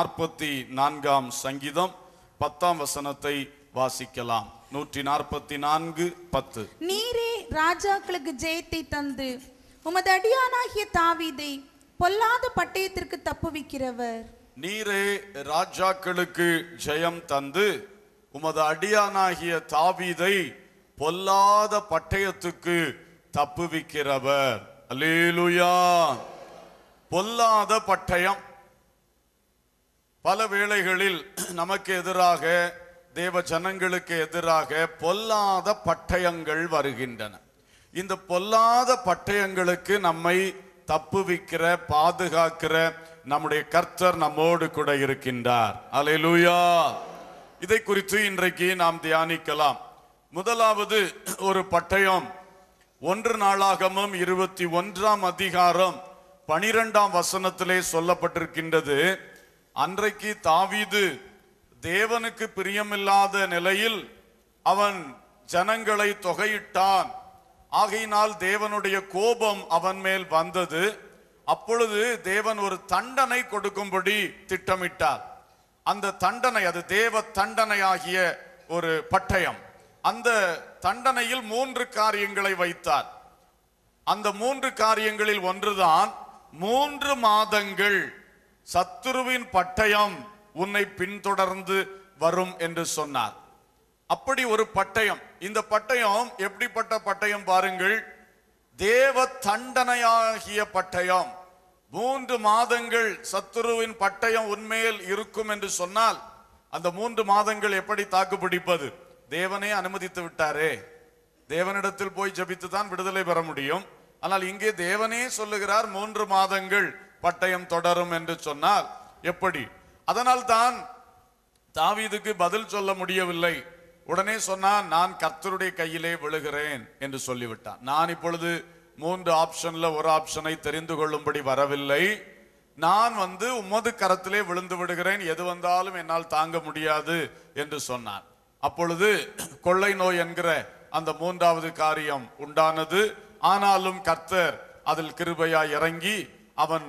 144 சங்கீதம் 10 வசனத்தை வாசிக்கலாம். 144:10. நீரே ராஜாக்களுக்கு ஜெயத்தை தந்து உமது அடியானாகிய தாவீதை பொல்லாத பட்டயத்திற்கு தப்புவிக்கிறவர். நீரே ராஜாக்களுக்கு ஜெயம் தந்து உமது அடியானாகிய தாவீதை பொல்லாத பட்டயத்துக்கு தப்புவிக்கிறவர். அல்லேலூயா. பொல்லாத பட்டயம். பல வேளைகளில் நமக்கு எதிராக, தேவ ஜனங்களுக்கு எதிராக பொல்லாத பட்டயங்கள் வருகின்றன. இந்த பொல்லாத பட்டயங்களுக்கு நம்மை தப்புவிக்கிற, பாதுகாக்கிற நம்முடைய கர்த்தர் நம்மோடு கூட இருக்கின்றார். அல்லேலூயா. இதை குறித்து இன்றைக்கு நாம் தியானிக்கலாம். முதலாவது ஒரு பட்டயம் 1 நாளாகமம் 21 அதிகாரம் 12 வசனத்திலே சொல்லப்பட்டிருக்கின்றது. அன்றைக்கு தாவீது தேவனுக்கு பிரியமில்லாத நிலையில் அவன் ஜனங்களை தொகையிட்டான். ஆகையினால் தேவனுடைய கோபம் அவன் மேல் வந்தது. அப்பொழுது தேவன் ஒரு தண்டனை கொடுக்கும்படி திட்டமிட்டார். அந்த தண்டனை, அது தேவ தண்டனையாகிய ஒரு பட்டயம். அந்த தண்டனையில் 3 காரியங்களை வைத்தார். அந்த 3 காரியங்களில் ஒன்றுதான் 3 மாதங்கள் சத்துருவின் பட்டயம் உன்னை பின்தொடர்ந்து வரும் என்று சொன்னார். அப்படி ஒரு பட்டயம். இந்த பட்டயம் எப்படிப்பட்ட பட்டயம் பாருங்கள். தேவ தண்டனையாகிய பட்டயம். 3 மாதங்கள் சத்துருவின் பட்டயம் உன்மேல் இருக்கும் என்று சொன்னால் அந்த 3 மாதங்கள் எப்படி தாக்கு பிடிப்பது? தேவனே அனுமதித்து விட்டாரே. தேவனிடத்தில் போய் ஜெபித்து தான் விடுதலை பெற முடியும். ஆனால் இங்கே தேவனே சொல்லுகிறார் 3 மாதங்கள் பட்டயம் தொடரும் என்று சொன்னால் எப்படி? அதனால் தான் தாவீதுக்கு பதில் சொல்ல முடியவில்லை. உடனே சொன்னான், நான் கர்த்தருடைய கையிலே விழுகிறேன் என்று சொல்லிவிட்டான். நான் இப்பொழுது 3 ஆப்ஷன்ல ஒரு ஆப்ஷனை தெரிந்து கொள்ளும்படி வரவில்லை. நான் உமது கரத்திலே விழுந்து விடுகிறேன், எது வந்தாலும் என்னால் தாங்க முடியாது என்று சொன்னான். அப்பொழுது கொள்ளை நோய் என்கிற அந்த 3வது காரியம் உண்டானது. ஆனாலும் கர்த்தர் அதில் கிருபையாய் இறங்கி அவன்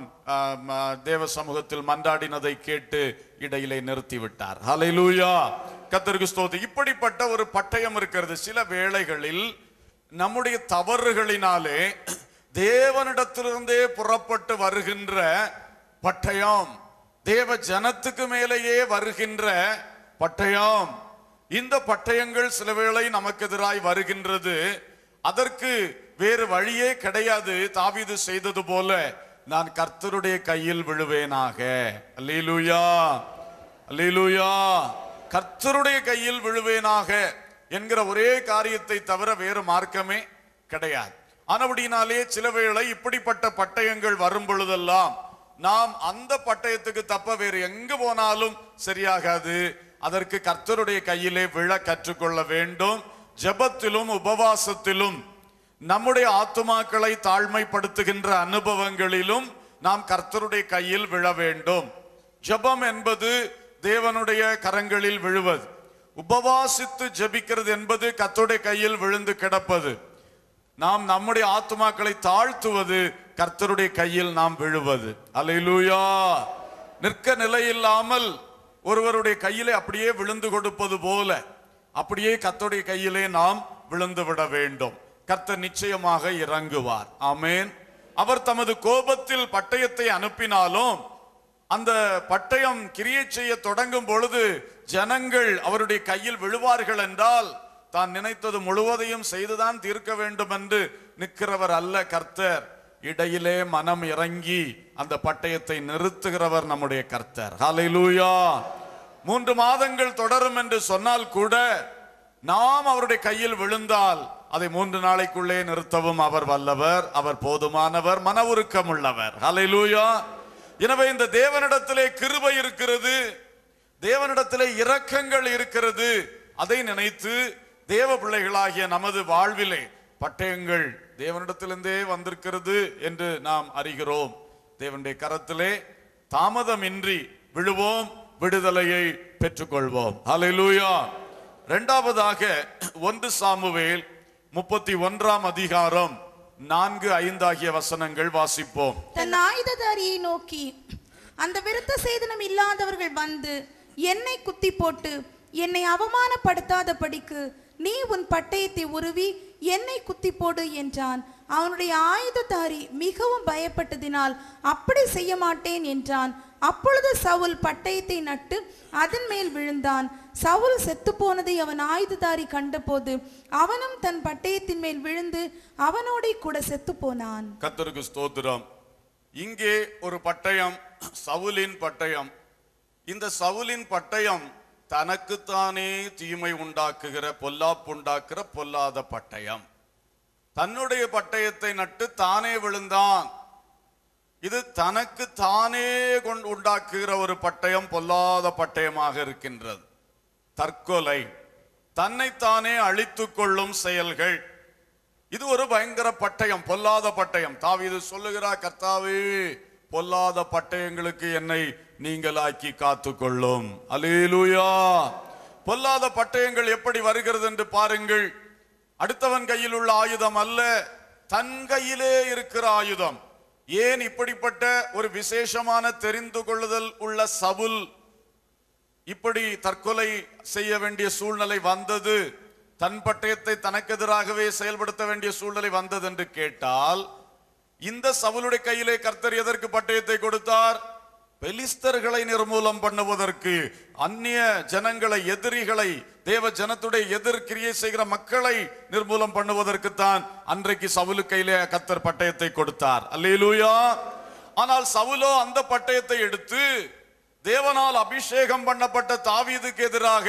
தேவ சமூகத்தில் மன்றாடினதை கேட்டு இடையிலே நிறுத்திவிட்டார். ஹல்லேலூயா. கர்த்தருக்கு ஸ்தோத்திரம். இப்படிப்பட்ட ஒரு பட்டயம் இருக்கிறது. சில வேளைகளில் நம்முடைய தவறுகளினாலே தேவனிடத்திலிருந்தே புறப்பட்டு வருகின்ற பட்டயம், தேவ ஜனத்துக்கு மேலேயே வருகின்ற பட்டயம். இந்த பட்டயங்கள் சில வேளை நமக்கு எதிராய் வருகின்றது. அதற்கு வேறு வழியே கிடையாது. தாவீது செய்தது போல, நான் கர்த்தருடைய கையில் விழுவேனாக. அல்லேலூயா, அல்லேலூயா. கர்த்தருடைய கையில் விழுவேனாக என்கிற ஒரே காரியத்தை தவிர வேறு மார்க்கமே கிடையாது. ஆனபடினாலே சில வேளை இப்படிப்பட்ட பட்டயங்கள் வரும் பொழுதெல்லாம் நாம் அந்த பட்டயத்துக்கு தப்ப வேறு எங்கு போனாலும் சரியாகாது. அதற்கு கர்த்தருடைய கையிலே விழ கற்றுக்கொள்ள வேண்டும். ஜெபத்திலும் உபவாசத்திலும் நம்முடைய ஆத்துமாக்களை தாழ்மைப்படுத்துகின்ற அனுபவங்களிலும் நாம் கர்த்தருடைய கையில் விழ வேண்டும். ஜெபம் என்பது தேவனுடைய கரங்களில் விழுவது. உபவாசித்து ஜெபிக்கிறது என்பது கர்த்தருடைய கையில் விழுந்து கிடப்பது. நாம் நம்முடைய ஆத்துமாக்களை தாழ்த்துவது கர்த்தருடைய கையில் நாம் விழுவது. அல்லேலூயா. நிற்க நிலையில்லாமல் ஒருவருடைய கையிலே அப்படியே விழுந்து கொடுப்பது போல அப்படியே கர்த்தருடைய கையிலே நாம் விழுந்து விட வேண்டும். கர்த்தர் நிச்சயமாக இறங்குவார். ஆமென். அவர் தமது கோபத்தில் பட்டயத்தை அனுப்பினாலும் அந்த பட்டயம் கிரியை செய்ய தொடங்கும் பொழுது ஜனங்கள் அவருடைய கையில் விழுவார்கள் என்றால் தான் நினைத்தது முழுவதையும் செய்துதான் தீர்க்க வேண்டும் என்று நிற்கிறவர் அல்ல கர்த்தர். இடையிலே மனம் இறங்கி அந்த பட்டயத்தை நிறுத்துகிறவர் நம்முடைய கர்த்தர். ஹல்லேலூயா. 3 மாதங்கள் தொடரும் என்று சொன்னால் கூட நாம் அவருடைய கையில் விழுந்தால் அதை 3 நாளைக்குள்ளே நிறுத்தவும் அவர் வல்லவர், அவர் போதுமானவர், மன உருக்கம் உள்ளவர். ஹல்லேலூயா. எனவே இந்த தேவனிடத்திலே கிருபை இருக்கிறது, தேவனிடத்திலே இரக்கங்கள் இருக்கிறது. அதை நினைத்து தேவ பிள்ளைகளாகிய நமது வாழ்விலே பட்டயங்கள் தேவனிடத்திலிருந்தே வந்திருக்கிறது என்று நாம் அறிகிறோம். தேவனுடைய கரத்திலே தாமதமின்றி விழுவோம், விடுதலையை பெற்றுக்கொள்வோம். ஹல்லேலூயா. இரண்டாவதாக 1 சாமுவேல் 31 அதிகாரம் 4, 5 ஆகிய வசனங்கள் வாசிப்போம். தன் ஆயுததாரியை நோக்கி, அந்த விருத்த சேதனம் இல்லாதவர்கள் வந்து என்னை குத்தி போட்டு என்னை அவமானப்படுத்தாதபடிக்கு நீ உன் பட்டயத்தை உருவி என்னை குத்தி போடு என்றான். அவனுடைய ஆயுததாரி மிகவும் பயப்பட்டதினால் அப்படி செய்ய மாட்டேன் என்றான். அப்பொழுது சவுல் பட்டயத்தை நட்டு அதன் மேல் விழுந்தான். சவுல் செத்து போனதை அவன் ஆயுததாரி கண்டபோது அவனும் தன் பட்டயத்தின் மேல் விழுந்து அவனோட கூட செத்து போனான். கர்த்தருக்கு ஸ்தோத்திரம். இங்கே ஒரு பட்டயம், சவுலின் பட்டயம். இந்த சவுலின் பட்டயம் தனக்குத்தானே தீமை உண்டாக்குகிற, பொல்லாப்புண்டாக்குற பொல்லாத பட்டயம். தன்னுடைய பட்டயத்தை நட்டு தானே விழுந்தான். இது தனக்கு தானே உண்டாக்குகிற ஒரு பட்டயம், பொல்லாத பட்டயமாக இருக்கின்றது. தற்கொலை, தன்னைத்தானே அழித்துக் கொள்ளும் செயல்கள், இது ஒரு பயங்கர பட்டயம், பொல்லாத பட்டயம். தாவீது சொல்லுகிறார், கர்த்தாவே பொல்லாத பட்டயங்களுக்கு என்னை நீங்களாக்கி காத்துக்கொள்ளும். அல்லேலூயா. பொல்லாத பட்டயங்கள் எப்படி வருகிறது என்று பாருங்கள். அடுத்தவன் கையில் உள்ள ஆயுதம் அல்ல, தன் கையிலே இருக்கிற ஆயுதம். ஏன் இப்படிப்பட்ட ஒரு விசேஷமான தெரிந்து கொள்ளுதல் உள்ள சவுல் இப்படி தற்கொலை செய்ய வேண்டிய சூழ்நிலை வந்தது? தன் பட்டயத்தை தனக்கு எதிராகவே செயல்படுத்த வேண்டிய சூழ்நிலை வந்தது என்று கேட்டால், இந்த சவுலுடைய கையிலே கர்த்தர் எதற்கு பட்டயத்தை கொடுத்தார்? பெலிஸ்தர்களை நிர்மூலம் பண்ணுவதற்கு, அந்நிய ஜனங்களை, எதிரிகளை, தேவ ஜனத்துடைய எதிர்கிரியை செய்கிற மக்களை நிர்மூலம் பண்ணுவதற்கு தான் அன்றைக்கு சவுலு கையிலே கர்த்தர் பட்டயத்தை கொடுத்தார். அல்லேலூயா. ஆனால் சவுலோ அந்த பட்டயத்தை எடுத்து தேவனால் அபிஷேகம் பண்ணப்பட்ட தாவீதுக்கு எதிராக,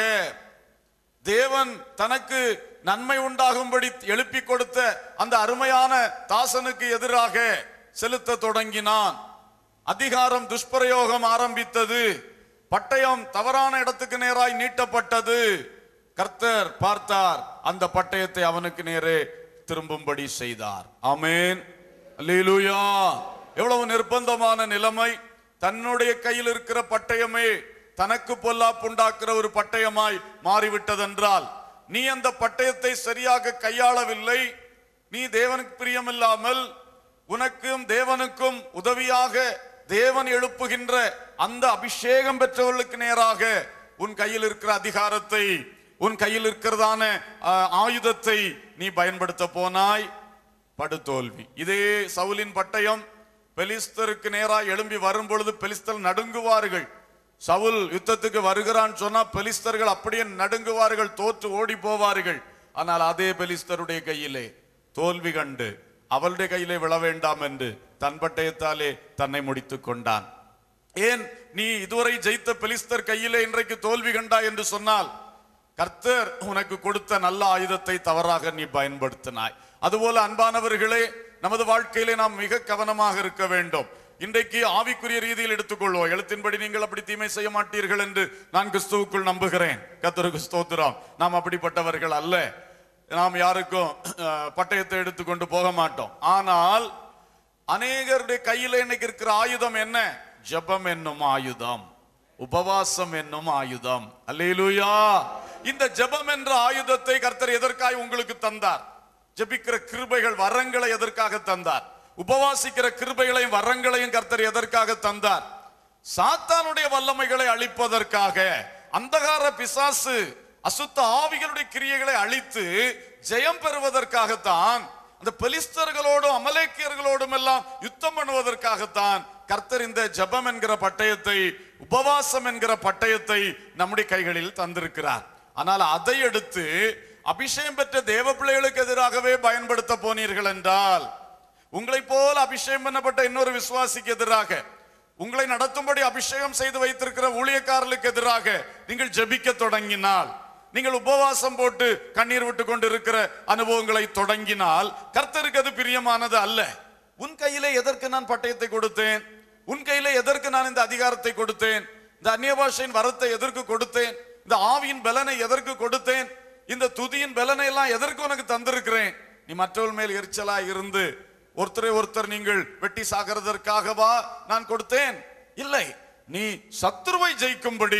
தேவன் தனக்கு நன்மை உண்டாகும்படி எழுப்பி கொடுத்த அந்த அருமையான தாசனுக்கு எதிராக செலுத்த தொடங்கினான். அதிகாரம் துஷ்பிரயோகம் ஆரம்பித்தது. பட்டயம் தவறான இடத்துக்கு நேராய் நீட்டப்பட்டது. கர்த்தர் பார்த்தார், அந்த பட்டயத்தை அவனுக்கு நேரே திரும்பும்படி செய்தார். ஆமென். அல்லேலூயா. எவ்வளவு நிர்பந்தமான நிலைமை. தன்னுடைய கையில் இருக்கிற பட்டயமே தனக்கு பொல்லாப்புண்டாக்குற ஒரு பட்டயமாய் மாறிவிட்டதென்றால், நீ அந்த பட்டயத்தை சரியாக கையாளவில்லை. நீ தேவனுக்கு பிரியமில்லாமல் உனக்கும் தேவனுக்கும் உதவியாக தேவன் எழுப்புகின்ற அந்த அபிஷேகம் பெற்றவர்களுக்கு நேராக உன் கையில் இருக்கிற அதிகாரத்தை, உன் கையில் இருக்கிறதான ஆயுதத்தை நீ பயன்படுத்த போனாய், படுதோல்வி. இதே சவுலின் பட்டயம் பெலிஸ்தருக்கு நேராக எழும்பி வரும் பொழுது பெலிஸ்தர் நடுங்குவார்கள். சவுல் யுத்தத்துக்கு வருகிறான் சொன்னா பெலிஸ்தர்கள் அப்படியே நடுங்குவார்கள், தோற்று ஓடி போவார்கள். ஆனால் அதே பெலிஸ்தருடைய கையிலே தோல்வி கண்டு அவளுடைய கையிலே விழ வேண்டாம் என்று தன் பட்டயத்தாலே தன்னை முடித்துக் கொண்டான். ஏன் நீ இதுவரை ஜெயித்த பெலிஸ்தர் கையிலே இன்றைக்கு தோல்வி கண்டா என்று சொன்னால், கர்த்தர் உனக்கு கொடுத்த நல்ல ஆயுதத்தை தவறாக நீ பயன்படுத்தினாய். அதுபோல அன்பானவர்களே, நமது வாழ்க்கையிலே நாம் மிக கவனமாக இருக்க வேண்டும். இன்றைக்கு ஆவிக்குரிய ரீதியில் எடுத்துக்கொள்வோம். எழுத்தின்படி நீங்கள் அப்படி தீமை செய்ய மாட்டீர்கள் என்று நான் கிறிஸ்துவுக்குள் நம்புகிறேன். கர்த்தருக்கு ஸ்தோத்திரம். நாம் அப்படிப்பட்டவர்கள் அல்ல. நாம் யாருக்கும் பட்டயத்தை எடுத்துக்கொண்டு போக மாட்டோம். ஆனால் அநேகருடைய கையில இன்னைக்கு இருக்கிற ஆயுதம் என்ன? ஜெபம் என்னும் ஆயுதம், உபவாசம் என்னும் ஆயுதம். அல்லேலூயா. இந்த ஜெபம் என்ற ஆயுதத்தை கர்த்தர் எதற்காக உங்களுக்கு தந்தார்? ஜெபிக்கிற கிருபைகள், வரங்களை எதற்காக தந்தார்? உபவாசிக்கிற கிருபைகளையும் வரங்களையும் கர்த்தர் எதற்காக தந்தார்? சாத்தானுடைய வல்லமைகளை அழிப்பதற்காக. அந்தகார பிசாசு, அசுத்த ஆவிகளுடைய கிரியைகளை அழித்து ஜெயம் பெறுவதற்காகத்தான். அந்த பெலிஸ்தர்களோடும் அமலேக்கியர்களோடும் எல்லாம் யுத்தம் பண்ணுவதற்காகத்தான் கர்த்தர் இந்த ஜெபம் என்கிற பட்டயத்தை, உபவாசம் என்கிற பட்டயத்தை நம்முடைய கைகளில் தந்திருக்கிறார். ஆனால் அதை எடுத்து அபிஷேகம் பெற்ற தேவ பிள்ளைகளுக்கு எதிராகவே பயன்படுத்த போனீர்கள் என்றால், உங்களை போல அபிஷேகம் பண்ணப்பட்ட இன்னொரு விசுவாசிக்கு எதிராக, உங்களை நடத்தும்படி அபிஷேகம் செய்து வைத்திருக்கிற ஊழியக்காரர்களுக்கு எதிராக நீங்கள் ஜெபிக்க தொடங்கினால், நீங்கள் உபவாசம் போட்டு கண்ணீர் விட்டு கொண்டு இருக்கிற அனுபவங்களை தொடங்கினால், கர்த்தருக்கு அது பிரியமானது அல்ல. உன் கையிலே எதற்கு நான் பட்டயத்தை கொடுத்தேன்? உன் கையிலே எதற்கு நான் இந்த அதிகாரத்தை கொடுத்தேன்? இந்த அந்நிய பாஷையின் வரத்தை எதற்கு கொடுத்தேன்? இந்த ஆவியின் பலனை எதற்கு கொடுத்தேன்? இந்த துதியின் பலனை எல்லாம் எதற்கு உனக்கு தந்திருக்கிறேன்? நீ மற்றவர்கள் மேல் எரிச்சலா இருந்து ஒருத்தரை ஒருத்தர் நீங்கள் வெட்டி சாகிறதற்காகவா நான் கொடுத்தேன்? இல்லை. நீ சத்துருவை ஜெயிக்கும்படி,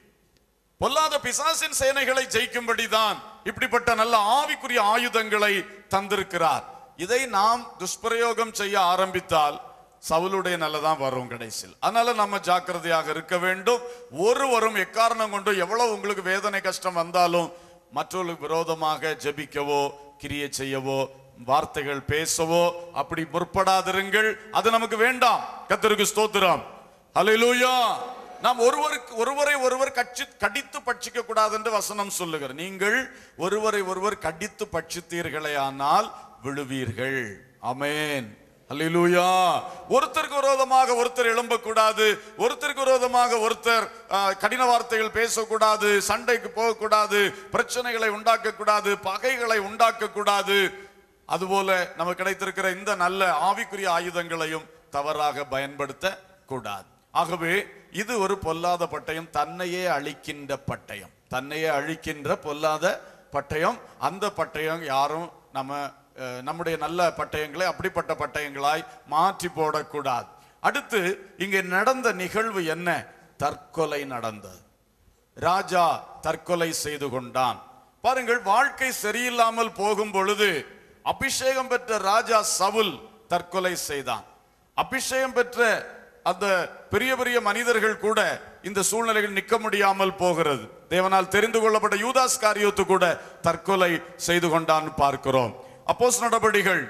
பொல்லாத பிசாசின் சேனைகளை ஜெயிக்கும்படிதான் இப்படிப்பட்ட நல்ல ஆவிக்குரிய ஆயுதங்களை தந்திருக்கிறார். இதை நாம் துஷ்பிரயோகம் செய்ய ஆரம்பித்தால் சவுலுடைய நல்லதான் வரும் கடைசியில். அதனால நம்ம ஜாக்கிரதையாக இருக்க வேண்டும். ஒருவரும் எக்காரணம் கொண்டு எவ்வளவு உங்களுக்கு வேதனை கஷ்டம் வந்தாலும் மற்றவர்களுக்கு விரோதமாக ஜெபிக்கவோ கிரியை செய்யவோ வார்த்தைகள் பேசவோ அப்படி முற்படாதிருங்கள். அது நமக்கு வேண்டாம். கர்த்தருக்கு ஸ்தோத்திரம். ஹல்லேலூயா. நாம் ஒருவரை ஒருவர் கடித்து பட்சிக்க கூடாது என்று வசனம் சொல்லுகிற. நீங்கள் ஒருவரை ஒருவர் கடித்து பட்சித்தீர்களே ஆனால் விழுவீர்கள். ஆமென். ஹல்லேலூயா. ஒருத்தருக்கு விரோதமாக ஒருத்தர் எழும்பக்கூடாது. ஒருத்தருக்கு விரோதமாக ஒருத்தர் கடின வார்த்தைகள் பேசக்கூடாது. சண்டைக்கு போகக்கூடாது. பிரச்சனைகளை உண்டாக்க கூடாது. பகைகளை உண்டாக்க கூடாது. அதுபோல நமக்கு கிடைத்திருக்கிற இந்த நல்ல ஆவிக்குரிய ஆயுதங்களையும் தவறாக பயன்படுத்த கூடாது. ஆகவே இது ஒரு பொல்லாத பட்டயம், தன்னையே அழிக்கின்ற பட்டயம், தன்னையே அழிக்கின்ற பொல்லாத பட்டயம். அந்த பட்டயம் யாரும் நம்முடைய நல்ல பட்டயங்களை அப்படிப்பட்ட பட்டயங்களாய் மாற்றி போடக்கூடாது. அடுத்து இங்கே நடந்த நிகழ்வு என்ன? தற்கொலை நடந்தது. ராஜா தற்கொலை செய்து கொண்டான். பாருங்கள், வாழ்க்கை சரியில்லாமல் போகும் பொழுது அபிஷேகம் பெற்ற ராஜா சவுல் தற்கொலை செய்தான். அபிஷேகம் பெற்ற அந்த பெரிய பெரிய மனிதர்கள் கூட இந்த சூழ்நிலையில் நிற்க முடியாமல் போகிறது. தேவனால் தெரிந்து கொள்ளப்பட்ட யூதாஸ் காரியோத்து கூட தற்கொலை செய்து கொண்டான் பார்க்கிறோம். அப்போஸ்தலர் நடபடிகள்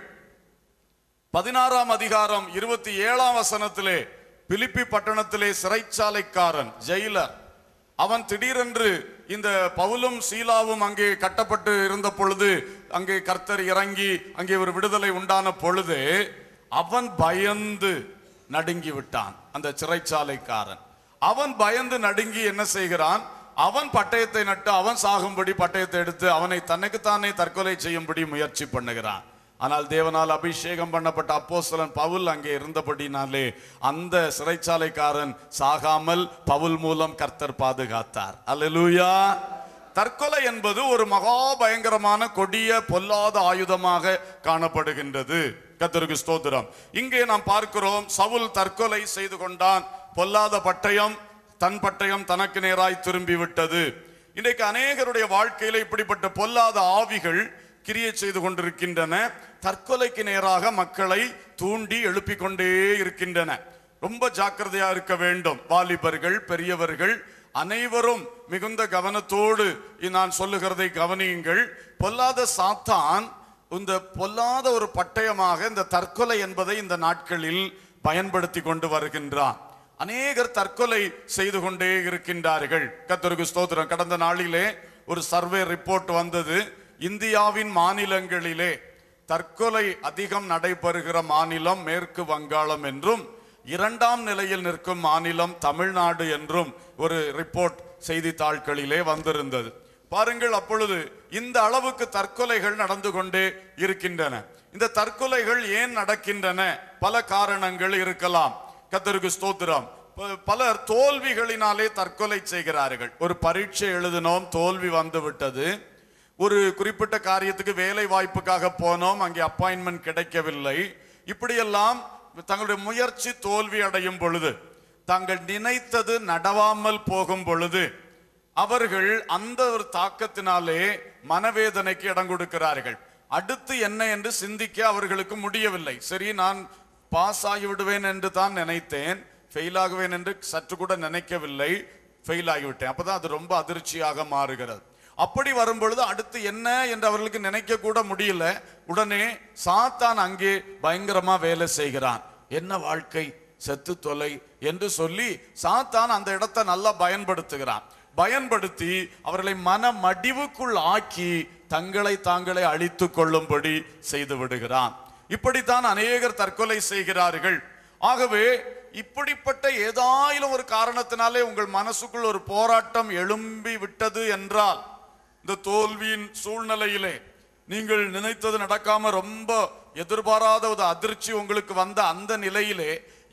16ஆம் அதிகாரம் 27ஆம் வசனத்திலே பிலிப்பி பட்டணத்திலே சிறைச்சாலைக்காரன் ஜெயிலர் அவன் திடீரென்று இந்த பவுலும் சீலாவும் அங்கே கட்டப்பட்டு இருந்த பொழுது அங்கே கர்த்தர் இறங்கி அங்கே ஒரு விடுதலை உண்டான பொழுது அவன் பயந்து நடுங்கி விட்டான். அந்த சிறைச்சாலைக்காரன் அவன் பயந்து நடுங்கி என்ன செய்கிறான்? அவன் பட்டயத்தை நட்டு அவன் சாகும்படி பட்டயத்தை எடுத்து அவனை தன்னைக்குத்தானே தற்கொலை செய்யும்படி முயற்சி பண்ணுகிறான். ஆனால் தேவனால் அபிஷேகம் பண்ணப்பட்ட அப்போஸ்தலன் பவுல் அங்கே இருந்தபடினாலே அந்த சிறைச்சாலைக்காரன் சாகாமல் பவுல் மூலம் கர்த்தர் பாதுகாத்தார். அல்லேலூயா. தற்கொலை என்பது ஒரு மகா பயங்கரமான கொடிய பொல்லாத ஆயுதமாக காணப்படுகின்றது. கர்த்தருக்கு ஸ்தோத்திரம். இங்கே நாம் பார்க்கிறோம், சவுல் தற்கொலை செய்து கொண்டான். பொல்லாத பட்டயம், தன் பட்டயம் தனக்கு நேராய் திரும்பி விட்டது. இன்றைக்கு அநேகருடைய வாழ்க்கையில இப்படிப்பட்ட பொல்லாத ஆவிகள் கிரியை செய்து கொண்டிருக்கின்றன. தற்கொலைக்கு நேராக மக்களை தூண்டி எழுப்பிக் கொண்டே இருக்கின்றன. ரொம்ப ஜாக்கிரதையா இருக்க வேண்டும். வாலிபர்கள், பெரியவர்கள் அனைவரும் மிகுந்த கவனத்தோடு நான் சொல்லுகிறதை கவனியுங்கள். பொல்லாத சாத்தான் இந்த பொல்லாத ஒரு பட்டயமாக இந்த தற்கொலை என்பதை இந்த நாட்களில் பயன்படுத்தி கொண்டு வருகின்றான். அநேகர் தற்கொலை செய்து கொண்டே இருக்கின்றார்கள். கர்த்தருக்கு ஸ்தோத்திரம். கடந்த நாளிலே ஒரு சர்வே ரிப்போர்ட் வந்தது. இந்தியாவின் மாநிலங்களிலே தற்கொலை அதிகம் நடைபெறுகிற மாநிலம் மேற்கு வங்காளம் என்றும், 2ஆம் நிலையில் நிற்கும் மாநிலம் தமிழ்நாடு என்றும் ஒரு ரிப்போர்ட் செய்தித்தாள்களிலே வந்திருந்தது. பாருங்கள், அப்பொழுது இந்த அளவுக்கு தற்கொலைகள் நடந்து கொண்டே இருக்கின்றன. இந்த தற்கொலைகள் ஏன் நடக்கின்றன? பல காரணங்கள் இருக்கலாம். கர்த்தருக்கு ஸ்தோத்திரம். பலர் தோல்விகளினாலே தற்கொலை செய்கிறார்கள். ஒரு பரீட்சை எழுதினோம், தோல்வி வந்து விட்டது. ஒரு குறிப்பிட்ட காரியத்துக்கு வேலை வாய்ப்புக்காக போனோம், அங்கே அப்பாயின்மெண்ட் கிடைக்கவில்லை. இப்படியெல்லாம் தங்களுடைய முயற்சி தோல்வி அடையும் பொழுது, தாங்கள் நினைத்தது நடவாமல் போகும் பொழுது அவர்கள் அந்த ஒரு தாக்கத்தினாலே மனவேதனைக்கு இடம் கொடுக்கிறார்கள். அடுத்து என்ன என்று சிந்திக்க அவர்களுக்கு முடியவில்லை. சரி, நான் பாஸ் ஆகிவிடுவேன் என்று தான் நினைத்தேன், ஃபெயில் ஆகுவேன் என்று சற்று கூட நினைக்கவில்லை, ஃபெயில் ஆகிவிட்டேன். அப்பதான் அது ரொம்ப அதிர்ச்சியாக மாறுகிறது. அப்படி வரும்பொழுது அடுத்து என்ன என்று அவர்களுக்கு நினைக்க கூட முடியல. உடனே சாத்தான் அங்கே பயங்கரமா வேலை செய்கிறான். என்ன வாழ்க்கை, செத்து தொலை என்று சொல்லி சாத்தான் அந்த இடத்தை நல்லா பயன்படுத்துகிறான். பயன்படுத்தி அவர்களை மன மடிவுக்குள் ஆக்கி தங்களை தாங்களே அழித்து கொள்ளும்படி செய்து விடுகிறான். இப்படித்தான் அநேகர் தற்கொலை செய்கிறார்கள். ஆகவே இப்படிப்பட்ட ஏதாயிலும் ஒரு காரணத்தினாலே உங்கள் மனசுக்குள் ஒரு போராட்டம் எழும்பி விட்டது என்றால், இந்த தோல்வியின் சூழ்நிலையிலே நீங்கள் நினைத்தது நடக்காம ரொம்ப எதிர்பாராத ஒரு அதிர்ச்சி உங்களுக்கு வந்த அந்த நிலையிலே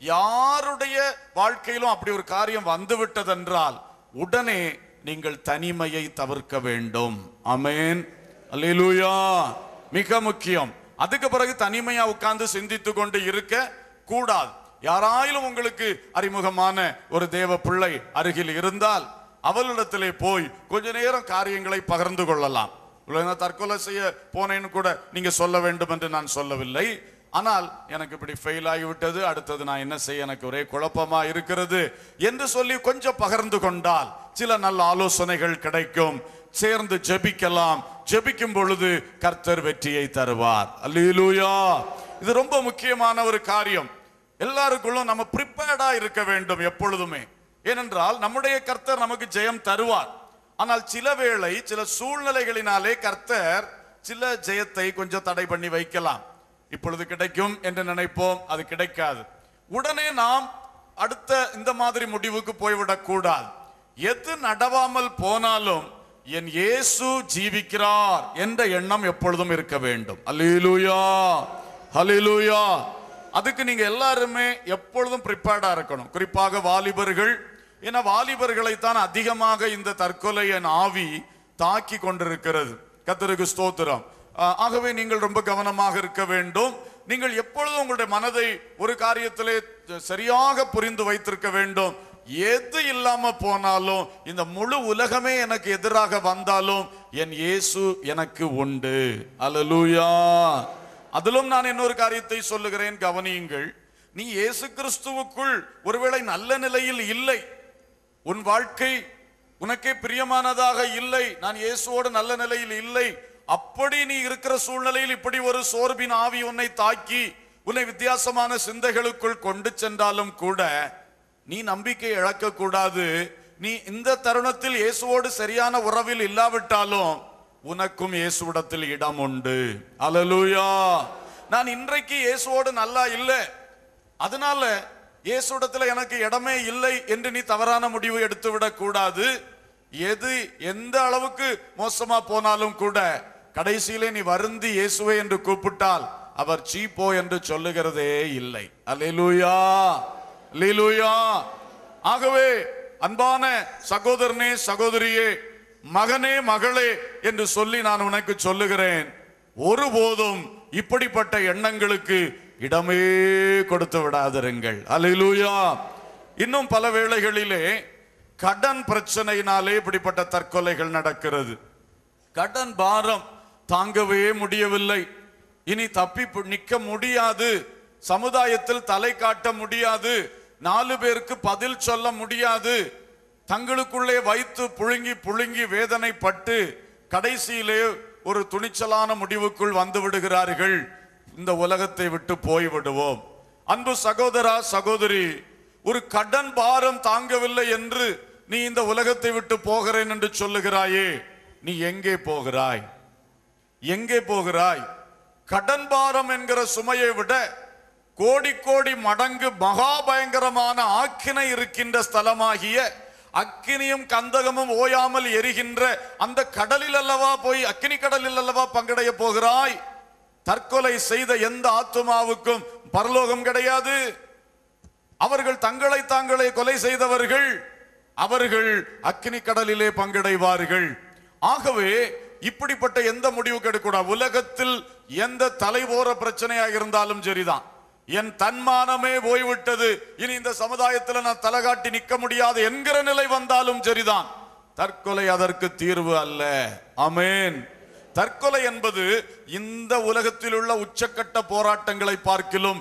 யாருடைய வாழ்க்கையிலும் அப்படி ஒரு காரியம் வந்து விட்டதென்றால் உடனே நீங்கள் தனிமையை தவிர்க்க வேண்டும். ஆமென், அல்லேலூயா. மிக முக்கியம். அதுக்கு பிறகு தனிமையா உட்கார்ந்து சிந்தித்து கொண்டு இருக்க கூடாது. யாராயிலும் உங்களுக்கு அறிமுகமான ஒரு தேவ பிள்ளை அருகில் இருந்தால் அவளிடத்திலே போய் கொஞ்ச நேரம் காரியங்களை பகிர்ந்து கொள்ளலாம். தற்கொலை செய்ய போனேன்னு கூட நீங்க சொல்ல வேண்டும் என்று நான் சொல்லவில்லை. ஆனால் எனக்கு இப்படி ஃபெயில் ஆகிவிட்டது, அடுத்தது நான் என்ன செய்ய, எனக்கு ஒரே குழப்பமா இருக்கிறது என்று சொல்லி கொஞ்சம் பகிர்ந்து கொண்டால் சில நல்ல ஆலோசனைகள் கிடைக்கும். சேர்ந்து ஜெபிக்கலாம். ஜெபிக்கும் பொழுது கர்த்தர் வெற்றியை தருவார். அல்லேலூயா. இது ரொம்ப முக்கியமான ஒரு காரியம். எல்லாருக்குள்ளும் நம்ம ப்ரிப்பேர்டா இருக்க வேண்டும் எப்பொழுதுமே. ஏனென்றால் நம்முடைய கர்த்தர் நமக்கு ஜெயம் தருவார். ஆனால் சில வேளை சில சூழ்நிலைகளினாலே கர்த்தர் சில ஜெயத்தை கொஞ்சம் தடை பண்ணி வைக்கலாம். இப்பொழுது கிடைக்கும் என்று நினைப்போம், அது கிடைக்காது. உடனே நாம் அடுத்த இந்த மாதிரி முடிவுக்கு போய்விடக் கூடாது. எது நடவாமல் போனாலும் என் இயேசு ஜீவிக்கிறார் என்ற எண்ணம் எப்பொழுதும் இருக்க வேண்டும். அல்லேலூயா, அல்லேலூயா. அதுக்கு நீங்க எல்லாருமே எப்பொழுதும் ப்ரிப்பேர்டா இருக்கணும். குறிப்பாக வாலிபர்கள். ஏன்னா வாலிபர்களைத்தான் அதிகமாக இந்த தற்கொலையின் ஆவி தாக்கி கொண்டிருக்கிறது. கர்த்தருக்கு ஸ்தோத்திரம். ஆகவே நீங்கள் ரொம்ப கவனமாக இருக்க வேண்டும். நீங்கள் எப்பொழுதும் உங்களுடைய மனதை ஒரு காரியத்திலே சரியாக புரிந்து வைத்திருக்க வேண்டும். எது இல்லாம போனாலும், இந்த முழு உலகமே எனக்கு எதிராக வந்தாலும் என் இயேசு எனக்கு உண்டு. அல்லேலூயா. அதிலும் நான் இன்னொரு காரியத்தை சொல்லுகிறேன், கவனியுங்கள். நீ இயேசு கிறிஸ்துவுக்குள் ஒருவேளை நல்ல நிலையில் இல்லை, உன் வாழ்க்கை உனக்கே பிரியமானதாக இல்லை, நான் இயேசுவோடு நல்ல நிலையில் இல்லை, அப்படி நீ இருக்கிற சூழ்நிலையில் இப்படி ஒரு சோர்வின் ஆவி உன்னை தாக்கி உன்னை வித்தியாசமான சிந்தைகளுக்குள் கொண்டு சென்றாலும் கூட நீ நம்பிக்கை இழக்க கூடாது. நீ இந்த தருணத்தில் இயேசுவோடு சரியான உறவில் இல்லாவிட்டாலும் உனக்கும் இயேசுவிடத்தில் இடம் உண்டு. அல்லேலூயா. நான் இன்றைக்கு இயேசுவோடு நல்லா இல்லை, அதனால இயேசுவிடத்தில் எனக்கு இடமே இல்லை என்று நீ தவறான முடிவு எடுத்து விடக் கூடாது. எது எந்த அளவுக்கு மோசமா போனாலும் கூட கடைசியிலே நீ வருந்தி இயேசுவே என்று கூப்பிட்டால் அவர் சீப்போ என்று சொல்லுகிறதே இல்லை. அல்லேலூயா, அல்லேலூயா. ஆகவே அன்பான சகோதரனே, சகோதரியே, மகனே, மகளே என்று சொல்லி நான் உனக்கு சொல்லுகிறேன், ஒருபோதும் இப்படிப்பட்ட எண்ணங்களுக்கு இடமே கொடுத்து விடாதிருங்கள். அல்லேலூயா. இன்னும் பல வேளைகளிலே கடன் பிரச்சனையினாலே இப்படிப்பட்ட தற்கொலைகள் நடக்கிறது. கடன் பாரம் தாங்கவே முடியவில்லை, இனி தப்பி நிற்க முடியாது, சமுதாயத்தில் தலை காட்ட முடியாது, 4 பேருக்கு பதில் சொல்ல முடியாது, தங்களுக்குள்ளே வைத்து புழுங்கி புழுங்கி வேதனைப்பட்டு கடைசியிலே ஒரு துணிச்சலான முடிவுக்குள் வந்து விடுகிறார்கள், இந்த உலகத்தை விட்டு போய்விடுவோம். அன்பு சகோதரா, சகோதரி, ஒரு கடன் பாரம் தாங்கவில்லை என்று நீ இந்த உலகத்தை விட்டு போகிறேன் என்று சொல்லுகிறாயே, நீ எங்கே போகிறாய்? எங்கே போகிறாய்? கடன் பாரம் என்கிற சுமையை விட கோடி கோடி மடங்கு மகா பயங்கரமான ஆக்கினை இருக்கின்ற ஸ்தலமாகிய அக்கினியும் கந்தகமும் ஓயாமல் எரிகின்ற அந்த கடலில் அல்லவா போய், அக்கினி கடலில் அல்லவா பங்கடைய போகிறாய். தற்கொலை செய்த எந்த ஆத்துமாவுக்கும் பரலோகம் கிடையாது. அவர்கள் தங்களை தாங்களே கொலை செய்தவர்கள், அவர்கள் அக்கினி கடலிலே பங்கடைவார்கள். ஆகவே இப்படிப்பட்ட எந்த முடிவு எடுக்கக்கூடாது. உலகத்தில் எந்த தலைவோர பிரச்சனையாக இருந்தாலும் சரிதான், என் தன்மானமே போய்விட்டது, இனி இந்த சமுதாயத்தில் நான் தலகாட்டி நிற்க முடியாது என்கிற நிலை வந்தாலும் சரிதான், தற்கொலை அதற்கு தீர்வு அல்ல. ஆமென். தற்கொலை என்பது இந்த உலகத்தில் உள்ள உச்சக்கட்ட போராட்டங்களை பார்க்கிலும்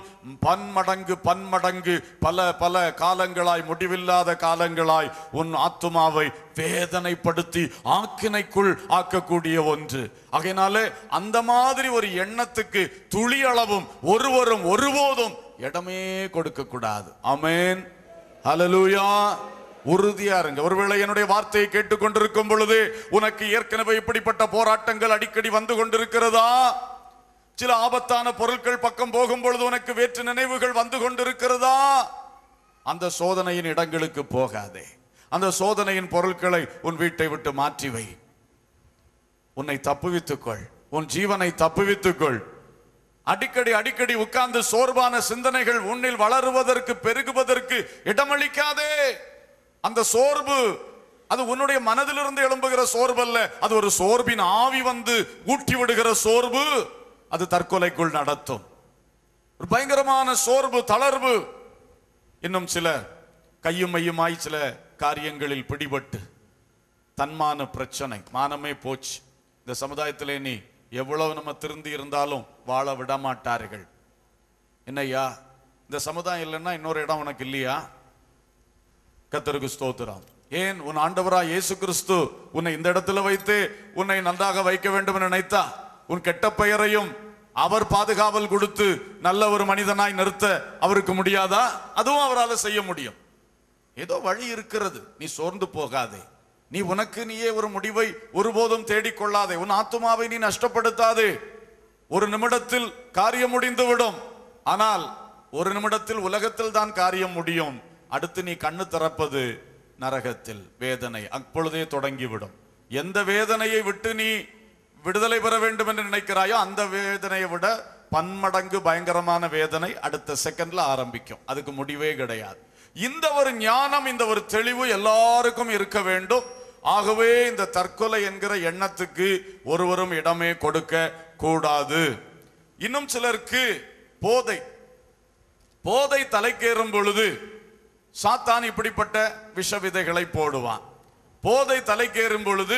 பன்மடங்கு பல பல காலங்களாய், முடிவில்லாத காலங்களாய் உன் ஆத்துமாவை வேதனைப்படுத்தி ஆக்கினைக்குள் ஆக்கக்கூடிய ஒன்று. ஆகையினாலே அந்த மாதிரி ஒரு எண்ணத்துக்கு துளி அளவும் ஒருவரும் ஒருபோதும் இடமே கொடுக்க கூடாது. ஆமென், ஹல்லேலூயா. உறுதியா இருங்க. ஒருவேளை என்னுடைய வார்த்தையை கேட்டுக்கொண்டிருக்கும் பொழுது உனக்கு ஏற்கனவே இப்படிப்பட்ட போராட்டங்கள் அடிக்கடி வந்து கொண்டிருக்கிறதா? சில ஆபத்தான பொருட்கள் பக்கம் போகும் பொழுது உனக்கு வேற்று நினைவுகள் வந்து கொண்டிருக்கிறதா? அந்த சோதனையின் இடங்களுக்கு போகாதே. அந்த சோதனையின் பொருட்களை உன் வீட்டை விட்டு மாற்றி வை. உன்னை தப்புவித்துக்கொள், உன் ஜீவனை தப்புவித்துக்கொள். அடிக்கடி அடிக்கடி உட்கார்ந்து சோர்வான சிந்தனைகள் உன்னில் வளருவதற்கு, பெருகுவதற்கு இடமளிக்காதே. அந்த சோர்வு அது உன்னுடைய மனதிலிருந்து எழும்புகிற சோர்வு அல்ல, அது ஒரு சோர்வின் ஆவி வந்து ஊட்டி விடுகிற சோர்வு. அது தற்கொலைக்குள் நடத்தும். ஒரு பயங்கரமான சோர்வு, தளர்வு. இன்னும் சில கையும் மையுமாய் சில காரியங்களில் பிடிபட்டு தன்மான பிரச்சனை, மானமே போச்சு. இந்த சமுதாயத்திலே நீ எவ்வளவு நம்ம திருந்தி இருந்தாலும் வாழ விட மாட்டார்கள். என்னய்யா இந்த சமுதாயம் இல்லைன்னா இன்னொரு இடம் உனக்கு இல்லையா? கர்த்தருக்கு ஸ்தோத்திரம். ஏன் உன் ஆண்டவராய் இயேசு கிறிஸ்து உன்னை இந்த இடத்துல வைத்து உன்னை நன்றாக வைக்க வேண்டும் என்று நினைத்தா உன் கெட்ட பெயரையும் அவர் பாதுகாவல் கொடுத்து நல்ல ஒரு மனிதனாய் நிறுத்த அவருக்கு முடியாதா? அதுவும் அவரால் செய்ய முடியும். ஏதோ வழி இருக்கிறது. நீ சோர்ந்து போகாதே. நீ உனக்கு நீயே ஒரு முடிவை ஒருபோதும் தேடிக்கொள்ளாதே. உன் ஆத்துமாவை நீ நஷ்டப்படுத்தாதே. ஒரு நிமிடத்தில் காரியம் முடிந்துவிடும். ஆனால் ஒரு நிமிடத்தில் உலகத்தில் தான் காரியம் முடியும். அடுத்து நீ கண்ணு திறப்பது நரகத்தில் வேதனை அப்பொழுதே தொடங்கிவிடும். எந்த வேதனையை விட்டு நீ விடுதலை பெற வேண்டும் என்று நினைக்கிறாயோ அந்த வேதனையை விட பன்மடங்கு பயங்கரமான வேதனை அடுத்த செகண்ட்ல ஆரம்பிக்கும். அதுக்கு முடிவே கிடையாது. இந்த ஒரு ஞானம், இந்த ஒரு தெளிவு எல்லாருக்கும் இருக்க வேண்டும். ஆகவே இந்த தற்கொலை என்கிற எண்ணத்துக்கு ஒருவரும் இடமே கொடுக்க கூடாது. இன்னும் சிலருக்கு போதை தலைக்கேறும் பொழுது சாத்தான் இப்படிப்பட்ட விஷ விதைகளை போடுவான். போதை தலைக்கேறும் பொழுது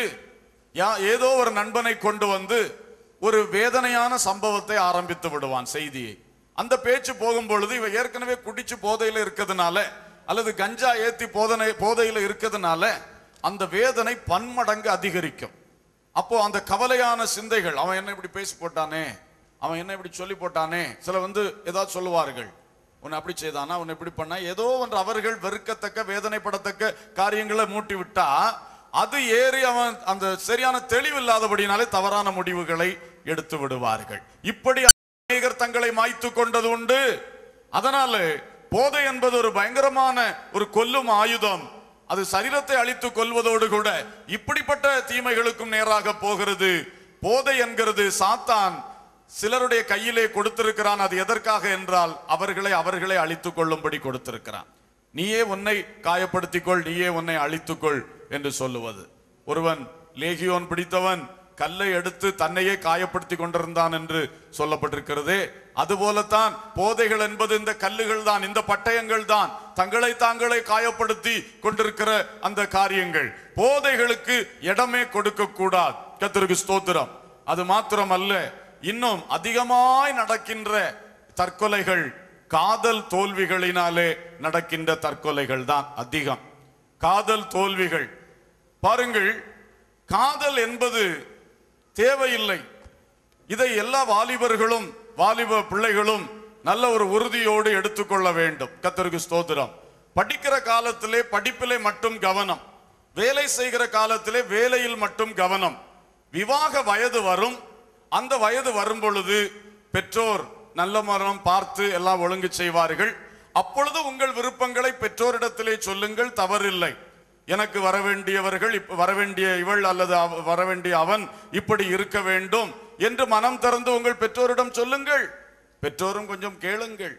ஏதோ ஒரு நண்பனை கொண்டு வந்து ஒரு வேதனையான சம்பவத்தை ஆரம்பித்து விடுவான், செய்தியை. அந்த பேச்சு போகும் பொழுது இவ ஏற்கனவே குடிச்சு போதையில இருக்கிறதுனால அல்லது கஞ்சா ஏத்தி போதையில இருக்கிறதுனால அந்த வேதனை பன்மடங்கு அதிகரிக்கும். அப்போ அந்த கவலையான சிந்தைகள், அவன் என்ன இப்படி பேசி போட்டானே, அவன் என்ன இப்படி சொல்லி போட்டானே, சில ஏதாவது சொல்லுவார்கள், உன்னை அப்படி செய்தானா, உன்னை இப்படி பண்ணா, ஏதோ ஒன்று அவர்கள் வெறுக்கத்தக்க வேதனைப்படத்தக்க காரியங்களை மூட்டி விட்டா அது ஏறி அவன் அந்த சரியான தெளிவு இல்லாதபடினாலே தவறான முடிவுகளை எடுத்து விடுவார்கள். இப்படி அநேகர் தங்களை மாய்த்து கொண்டது உண்டு. அதனால போதை என்பது ஒரு பயங்கரமான ஒரு கொல்லும் ஆயுதம். அது சரீரத்தை அழித்து கொள்வதோடு கூட இப்படிப்பட்ட தீமைகளுக்கும் நேராக போகிறது. போதை என்கிறது சாத்தான் சிலருடைய கையிலே கொடுத்திருக்கிறான். அது எதற்காக என்றால் அவர்களை அழித்துக் கொள்ளும்படி கொடுத்திருக்கிறான். நீயே உன்னை காயப்படுத்திக்கொள், நீயே உன்னை அழித்துக்கொள் என்று சொல்லுவது. ஒருவன் லேகியோன் பிடித்தவன் கல்லை எடுத்து தன்னையே காயப்படுத்தி கொண்டிருந்தான் என்று சொல்லப்பட்டிருக்கிறதே, அதுபோலத்தான் போதைகள் என்பது இந்த கல்லுகள் தான், இந்த பட்டயங்கள் தான், தங்களை தாங்களே காயப்படுத்தி கொண்டிருக்கிற அந்த காரியங்கள். போதைகளுக்கு இடமே கொடுக்க கூடாது. கர்த்தருக்கு ஸ்தோத்திரம். அது மாத்திரமல்ல, இன்னும் அதிகமாய் நடக்கின்ற தற்கொலைகள் காதல் தோல்விகளினாலே நடக்கின்ற தற்கொலைகள் தான் அதிகம். காதல் தோல்விகள் பாருங்கள், காதல் என்பது தேவையில்லை. இதை எல்லா வாலிபர்களும் வாலிப பிள்ளைகளும் நல்ல ஒரு உறுதியோடு எடுத்துக்கொள்ள வேண்டும். கர்த்தருக்கு ஸ்தோத்திரம். படிக்கிற காலத்திலே படிப்பிலே மட்டும் கவனம், வேலை செய்கிற காலத்திலே வேலையில் மட்டும் கவனம். விவாக வயது வரும். அந்த வயது வரும் பொழுது பெற்றோர் நல்ல மரம் பார்த்து எல்லாம் ஒழுங்கு செய்வார்கள். அப்பொழுது உங்கள் விருப்பங்களை பெற்றோரிடத்திலே சொல்லுங்கள், தவறில்லை. எனக்கு வரவேண்டியவர்கள், வரவேண்டிய இவள் அல்லது வரவேண்டிய அவன் இப்படி இருக்க வேண்டும் என்று மனம் திறந்து உங்கள் பெற்றோரிடம் சொல்லுங்கள். பெற்றோரும் கொஞ்சம் கேளுங்கள்.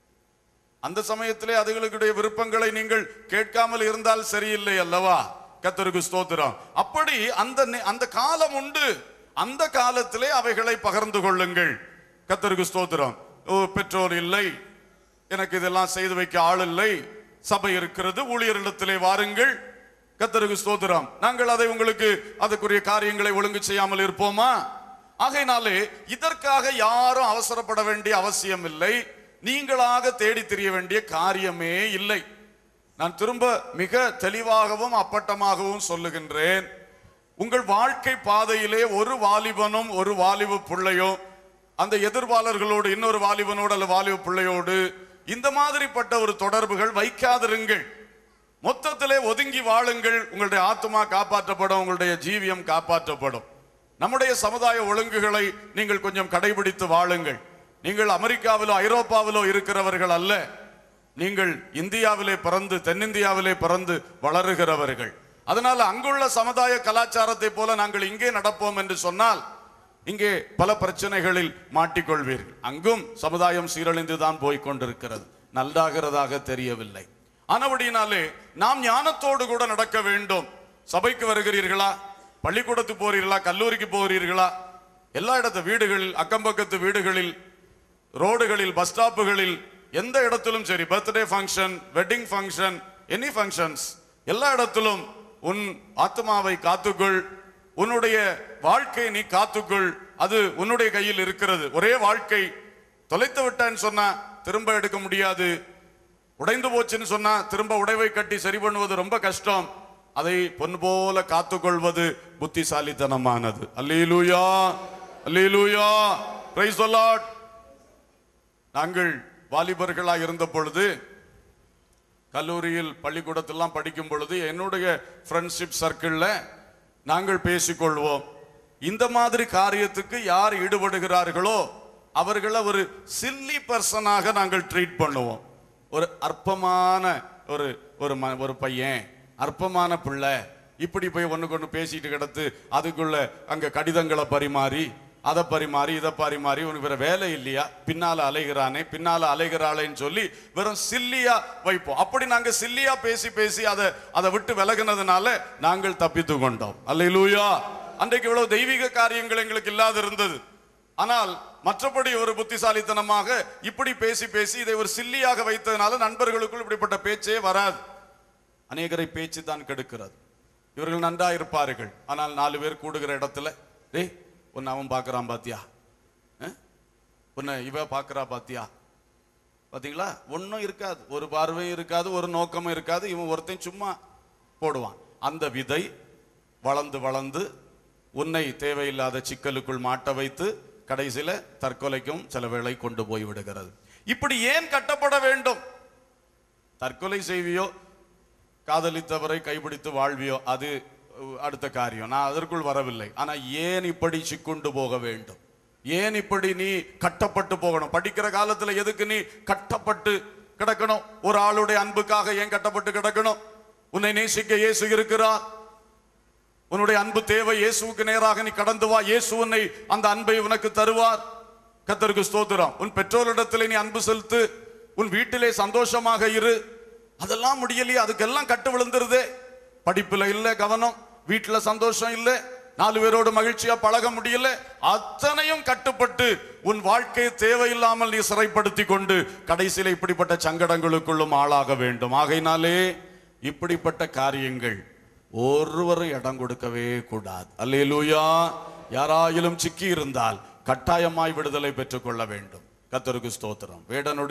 அந்த சமயத்திலே அதுகளுடைய விருப்பங்களை நீங்கள் கேட்காமல் இருந்தால் சரியில்லை அல்லவா? கர்த்தருக்கு ஸ்தோத்திரம். அப்படி அந்த காலம் உண்டு. அந்த காலத்திலே அவைகளை பகிர்ந்து கொள்ளுங்கள். கர்த்தருக்கு ஸ்தோத்திரம். பெற்றோர் இல்லை, எனக்கு இதெல்லாம் செய்து வைக்க ஆள் இல்லை, சபை இருக்கிறது, ஊழியரிடத்திலே வாருங்கள். கர்த்தருக்கு ஸ்தோத்திரம். நாங்கள் அதை உங்களுக்கு அதுக்குரிய காரியங்களை ஒழுங்கு செய்யாமல் இருப்போமா? ஆகையினாலே இதற்காக யாரும் அவசரப்பட வேண்டிய அவசியம் இல்லை. நீங்களாக தேடி தெரிய வேண்டிய காரியமே இல்லை. நான் திரும்ப மிக தெளிவாகவும் அப்பட்டமாகவும் சொல்லுகின்றேன். உங்கள் வாழ்க்கை பாதையிலே ஒரு வாலிபனும் ஒரு வாலிப பிள்ளையோ அந்த எதிர்வாளர்களோடு இன்னொரு வாலிபனோடு அல்ல வாலிப பிள்ளையோடு இந்த மாதிரிப்பட்ட ஒரு தொடர்புகள் வைக்காதிருங்கள். மொத்தத்திலே ஒதுங்கி வாழுங்கள். உங்களுடைய ஆத்மா காப்பாற்றப்படும், உங்களுடைய ஜீவியம் காப்பாற்றப்படும். நம்முடைய சமுதாய ஒழுங்குகளை நீங்கள் கொஞ்சம் கடைபிடித்து வாழுங்கள். நீங்கள் அமெரிக்காவிலோ ஐரோப்பாவிலோ இருக்கிறவர்கள் அல்ல. நீங்கள் இந்தியாவிலே பிறந்து தென்னிந்தியாவிலே பிறந்து வளருகிறவர்கள். அதனால அங்குள்ள சமுதாய கலாச்சாரத்தை போல நாங்கள் இங்கே நடப்போம் என்று சொன்னால் இங்கே பல பிரச்சனைகளில் மாட்டிக்கொள்வீர்கள். அங்கும் சமுதாயம் சீரழிந்துதான் போய்கொண்டிருக்கிறது, நல்லாகிறதாக தெரியவில்லை. ஆனபடினாலே நாம் ஞானத்தோடு கூட நடக்க வேண்டும். சபைக்கு வருகிறீர்களா, பள்ளிக்கூடத்துக்கு போறீர்களா, கல்லூரிக்கு போகிறீர்களா, எல்லா இடத்து வீடுகளில், அக்கம்பக்கத்து வீடுகளில், ரோடுகளில், பஸ் ஸ்டாப்புகளில், எந்த இடத்திலும் சரி, birthday function, wedding function, any functions, எல்லா இடத்திலும் உன் ஆத்மாவை காத்துக்கொள், உன்னுடைய வாழ்க்கையை நீ காத்துக்கொள். அது உன்னுடைய கையில் இருக்கிறது. ஒரே வாழ்க்கை, தொலைத்து விட்டான்னு சொன்னா திரும்ப எடுக்க முடியாது. உடைந்து போச்சுன்னு சொன்னா திரும்ப உடைவை கட்டி சரி பண்ணுவது ரொம்ப கஷ்டம். அதை பொன் போல காத்துக்கொள்வது புத்திசாலித்தனமானது. அல்லேலூயா, அல்லேலூயா, பிரைஸ் தி லார்ட். நாங்கள் வாலிபர்களாக இருந்த பொழுது, கல்லூரியில் பள்ளிக்கூடத்திலாம் படிக்கும் பொழுது, என்னுடைய ஃப்ரெண்ட்ஷிப் சர்க்கிளில் நாங்கள் பேசிக்கொள்வோம். இந்த மாதிரி காரியத்துக்கு யார் ஈடுபடுகிறார்களோ அவர்களை ஒரு சில்லி பர்சனாக நாங்கள் ட்ரீட் பண்ணுவோம். ஒரு அற்பமான ஒரு பையன், அற்பமான பிள்ளை, இப்படி போய் ஒண்ணுக்கு ஒன்று பேசிட்டு கிடத்து அதுக்குள்ள அங்க கடிதங்களை பரிமாறி, அதை பரிமாறி, இதை பரிமாறி, உனக்கு வேற வேலை இல்லையா, பின்னால அலைகிறானே, பின்னால அலைகிறாளேன்னு சொல்லி வெறும் சில்லியா வைப்போம். அப்படி நாங்க சில்லியா பேசி பேசி அதை விட்டு விலகினதுனால நாங்கள் தப்பித்து கொண்டோம். அல்லேலூயா. அன்றைக்கு இவ்வளவு தெய்வீக காரியங்கள் எங்களுக்கு இல்லாத இருந்தது. ஆனால் மற்றபடி ஒரு புத்திசாலித்தனமாக இப்படி பேசி பேசி இதை ஒரு சில்லியாக வைத்ததுனால நண்பர்களுக்குள் இப்படிப்பட்ட பேச்சே வராது. அநேகரை பேச்சு தான் கெடுக்கிறது. இவர்கள் நன்றா இருப்பார்கள், ஆனால் 4 பேர் கூடுகிற இடத்துல, டேய் உன்னை அவன் பார்க்கறான் பாத்தியா, உன்னை இவ பார்க்கறா பாத்தியா, பாத்தீங்களா, ஒன்னும் இருக்காது, ஒரு பார்வையும் இருக்காது, ஒரு நோக்கமும் இருக்காது. இவன் ஒருத்தன் சும்மா போடுவான். அந்த விதை வளர்ந்து வளர்ந்து உன்னை தேவையில்லாத சிக்கலுக்குள் மாட்ட வைத்து கடைசியில தற்கொலைக்கும் சில வேளை கொண்டு போய் விடுகிறது. இப்படி ஏன் கட்டப்பட வேண்டும்? தற்கொலை செய்வியோ, காதலித்தவரை கைப்பிடித்து வாழ்வியோ, அது அடுத்த காரியம், நான் அதற்குள் வரவில்லை. ஆனா ஏன் இப்படி சிக்குண்டு போக வேண்டும்? ஏன் இப்படி நீ கட்டப்பட்டு போகணும்? படிக்கிற காலத்துல எதுக்கு நீ கட்டப்பட்டு கிடக்கணும்? ஒரு ஆளுடைய அன்புக்காக ஏன் கட்டப்பட்டு கிடக்கணும்? உன்னை நேசிக்க இயேசு இருக்கிறார். உன்னுடைய அன்பு தேவை. இயேசுவுக்கு நேராக நீ கடந்து வா. இயேசு உன்னை அந்த அன்பை உனக்கு தருவார். கர்த்தருக்கு ஸ்தோத்திரம். உன் பெற்றோரிடத்திலே நீ அன்பு செலுத்து. உன் வீட்டிலே சந்தோஷமாக இரு. அதெல்லாம் முடியலையே, அதுக்கெல்லாம் கட்டு விழுந்துருதே. படிப்புல இல்ல கவனம், வீட்டுல சந்தோஷம் இல்ல, 4 பேரோடு மகிழ்ச்சியா பழக முடியல, அத்தனையும் கட்டுப்பட்டு உன் வாழ்க்கையை தேவையில்லாமல் நீ சிறைப்படுத்தி கொண்டு கடைசியில இப்படிப்பட்ட சங்கடங்களுக்குள்ளும் ஆளாக வேண்டும். ஆகையினாலே இப்படிப்பட்ட காரியங்கள் ஒருவரும் இடம் கொடுக்கவே கூடாது. அல்லேலூயா. யாராயிலும் சிக்கி இருந்தால் கட்டாயமாய் விடுதலை பெற்றுக் கொள்ள வேண்டும். கர்த்தருக்கு ஸ்தோத்திரம்.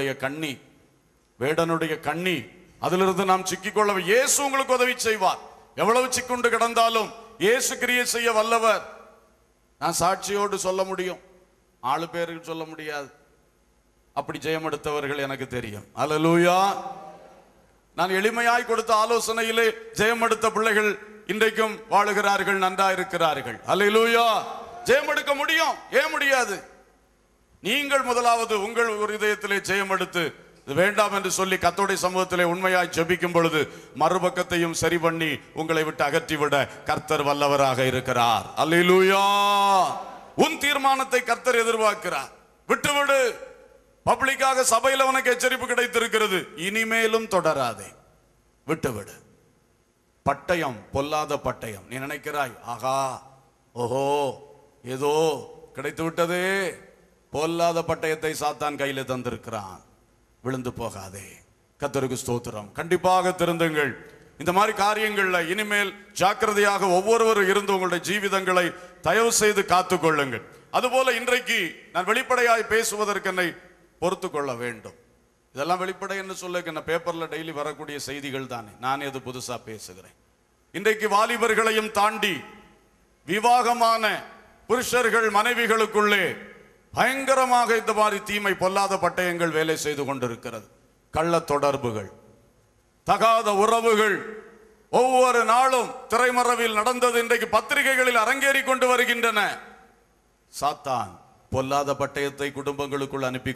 வேடனுடைய கண்ணி அதிலிருந்து நாம் சிக்கிக்கொள்ள இயேசு உங்களுக்கு உதவி செய்வார். எவ்வளவு சிக்குண்டு கிடந்தாலும் இயேசு கிரியை செய்ய வல்லவர். நான் சாட்சியோடு சொல்ல முடியும், ஆளு பேருக்கு சொல்ல முடியாது. அப்படி ஜெயம் எடுத்தவர்கள் எனக்கு தெரியும். அல்லேலூயா. நான் எளிமையாய் கொடுத்த ஆலோசனையிலே ஜெயம் எடுத்த பிள்ளைகள் இன்றைக்கும் வாழுகிறார்கள், நன்றா இருக்கிறார்கள். அல்லேலூயா. ஜெயம் எடுக்க முடியும். ஏன் முடியாது? நீங்கள் முதலாவது உங்கள் ஒரு இதயத்திலே ஜெயம் எடுத்து வேண்டாம் என்று சொல்லி கர்த்தருடைய சமூகத்திலே உண்மையாய் ஜெபிக்கும் பொழுது மறுபக்கத்தையும் சரி பண்ணி உங்களை விட்டு அகற்றிவிட கர்த்தர் வல்லவராக இருக்கிறார். அல்லேலூயா. உன் தீர்மானத்தை கர்த்தர் எதிர்பார்க்கிறார். விட்டுவிடு. பப்ளிக்காக சபையில உனக்கு எச்சரிப்பு கிடைத்திருக்கிறது, இனிமேலும் தொடராதே, விட்டுவிடு. பட்டயம் பொல்லாத பட்டயம். நீ நினைக்கிறாய், ஆகா ஓஹோ ஏதோ கிடைத்து விட்டதே, பொல்லாத பட்டயத்தை சாத்தான் கையில தந்திருக்கிறான். விழுந்து போகாதே. கர்த்தருக்கு ஸ்தோத்திரம். கண்டிப்பாக திருந்துங்கள். இந்த மாதிரி காரியங்கள்ல இனிமேல் ஜாக்கிரதையாக ஒவ்வொருவரும் இருந்து உங்களுடைய ஜீவிதங்களை தயவு செய்து காத்துக் கொள்ளுங்கள். அதுபோல இன்றைக்கு நான் வெளிப்படையாய் பேசுவதற்கு என்னை பொறுத்து கொள்ள வேண்டும். இதெல்லாம் வெளிப்படை என்று சொல்ல என்ன பேப்பர்ல டெய்லி வரக்கூடிய செய்திகள் தானே, நான் எது புதுசா பேசுகிறேன்? இன்றைக்கு வாலிபர்களையும் தாண்டி விவாகமான புருஷர்கள் மனைவிகளுக்குள்ளே பயங்கரமாக இந்த மாதிரி தீமை பொல்லாத பட்டயங்கள் வேலை செய்து கொண்டிருக்கிறது. கள்ள தொடர்புகள், தகாத உறவுகள் ஒவ்வொரு நாளும் திரைமறைவில் நடந்தது இன்றைக்கு பத்திரிகைகளில் அரங்கேறி கொண்டு வருகின்றன. சாத்தான் பொல்லாத பட்டயத்தை குடும்பங்களுக்குள் அனுப்பி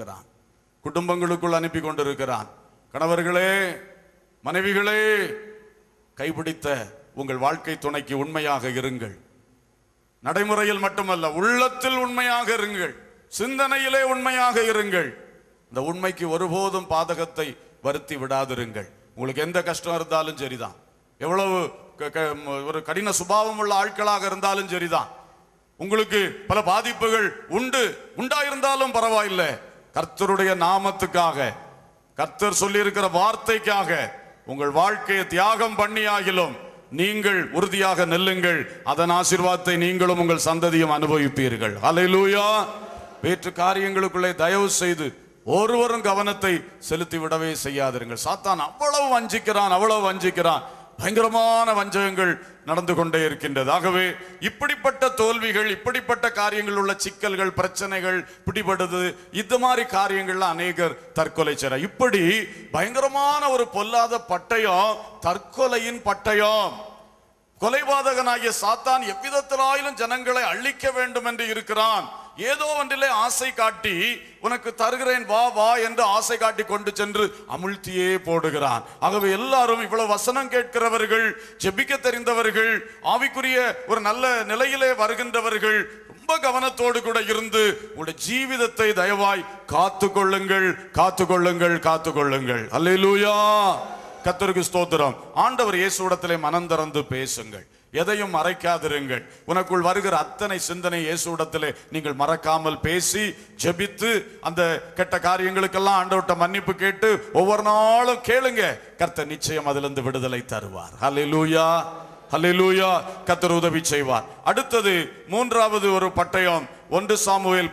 கொண்டிருக்கிறான். கணவர்களே, மனைவிகளே, கைபிடித்த உங்கள் வாழ்க்கை துணைக்கு உண்மையாக இருங்கள். நடைமுறையில் மட்டுமல்ல, உள்ளத்தில் உண்மையாக இருங்கள், சிந்தனையிலே உண்மையாக இருங்கள். இந்த உண்மைக்கு ஒருபோதும் பாதகத்தை வருத்தி விடாதிருங்கள். உங்களுக்கு எந்த கஷ்டம் இருந்தாலும் சரிதான், எவ்வளவு ஒரு கடின சுபாவம் உள்ள ஆட்களாக இருந்தாலும் சரிதான், உங்களுக்கு பல பாதிப்புகள் உண்டாயிருந்தாலும் பரவாயில்லை, கர்த்தருடைய நாமத்துக்காக, கர்த்தர் சொல்லி இருக்கிற வார்த்தைக்காக உங்கள் வாழ்க்கையை தியாகம் பண்ணியாகிலும் நீங்கள் உறுதியாக நெல்லுங்கள். அதன் ஆசீர்வாதத்தை நீங்களும் உங்கள் சந்ததியும் அனுபவிப்பீர்கள். அல்லேலூயா. வேற்று காரியங்களுக்குள்ளே தயவு செய்து ஒருவரும் கவனத்தை செலுத்தி விடவே செய்யாதிருங்கள். சாத்தான் அவ்வளவு வஞ்சிக்கிறான், அவ்வளவு வஞ்சிக்கிறான். பயங்கரமான வஞ்சகங்கள் நடந்து கொண்டே இருக்கின்றது. ஆகவே இப்படிப்பட்ட தோல்விகள், இப்படிப்பட்ட காரியங்கள் உள்ள சிக்கல்கள், பிரச்சனைகள் பிடிபடுது, இந்த மாதிரி காரியங்கள்ல அநேகர் தற்கொலை செய்றார். இப்படி பயங்கரமான ஒரு பொல்லாத பட்டயம் தற்கொலையின் பட்டயம். கொலைபாதகனாகிய சாத்தான் எவ்விதத்திலாயிலும் ஜனங்களை அழிக்க வேண்டும் என்று இருக்கிறான். ஏதோ ஒன்றிலே ஆசை காட்டி, உனக்கு தருகிறேன் வா வா என்று ஆசை காட்டி கொண்டு சென்று அமிழ்த்தியே போடுகிறான். ஆகவே எல்லாரும் இவ்வளவு வசனம் கேட்கிறவர்கள், ஜெபிக்க தெரிந்தவர்கள், ஆவிக்குரிய ஒரு நல்ல நிலையிலே வருகின்றவர்கள், ரொம்ப கவனத்தோடு கூட இருந்து உங்களுடைய ஜீவிதத்தை தயவாய் காத்துக்கொள்ளுங்கள், காத்துக்கொள்ளுங்கள், காத்துக்கொள்ளுங்கள். அல்லேலூயா, கர்த்தருக்கு ஸ்தோத்திரம். ஆண்டவர் இயேசுவிடத்திலே மனம் திறந்து பேசுங்கள், எதையும் மறைக்காதிருங்கள். உனக்குள் வருகிற அத்தனை சிந்தனை இயேசுவிடத்திலே நீங்கள் மறக்காமல் பேசி ஜெபித்து அந்த கெட்ட காரியங்களுக்கெல்லாம் ஆண்டவர்ட்ட மன்னிப்பு கேட்டு ஒவ்வொரு நாளும் கேளுங்க. கர்த்தர் நிச்சயம் அதிலிருந்து விடுதலை தருவார். ஹல்லேலூயா, ஹல்லேலூயா. கர்த்தர் உதவி செய்வார். அடுத்தது மூன்றாவது ஒரு பட்டயம், 1 சாமுவேல்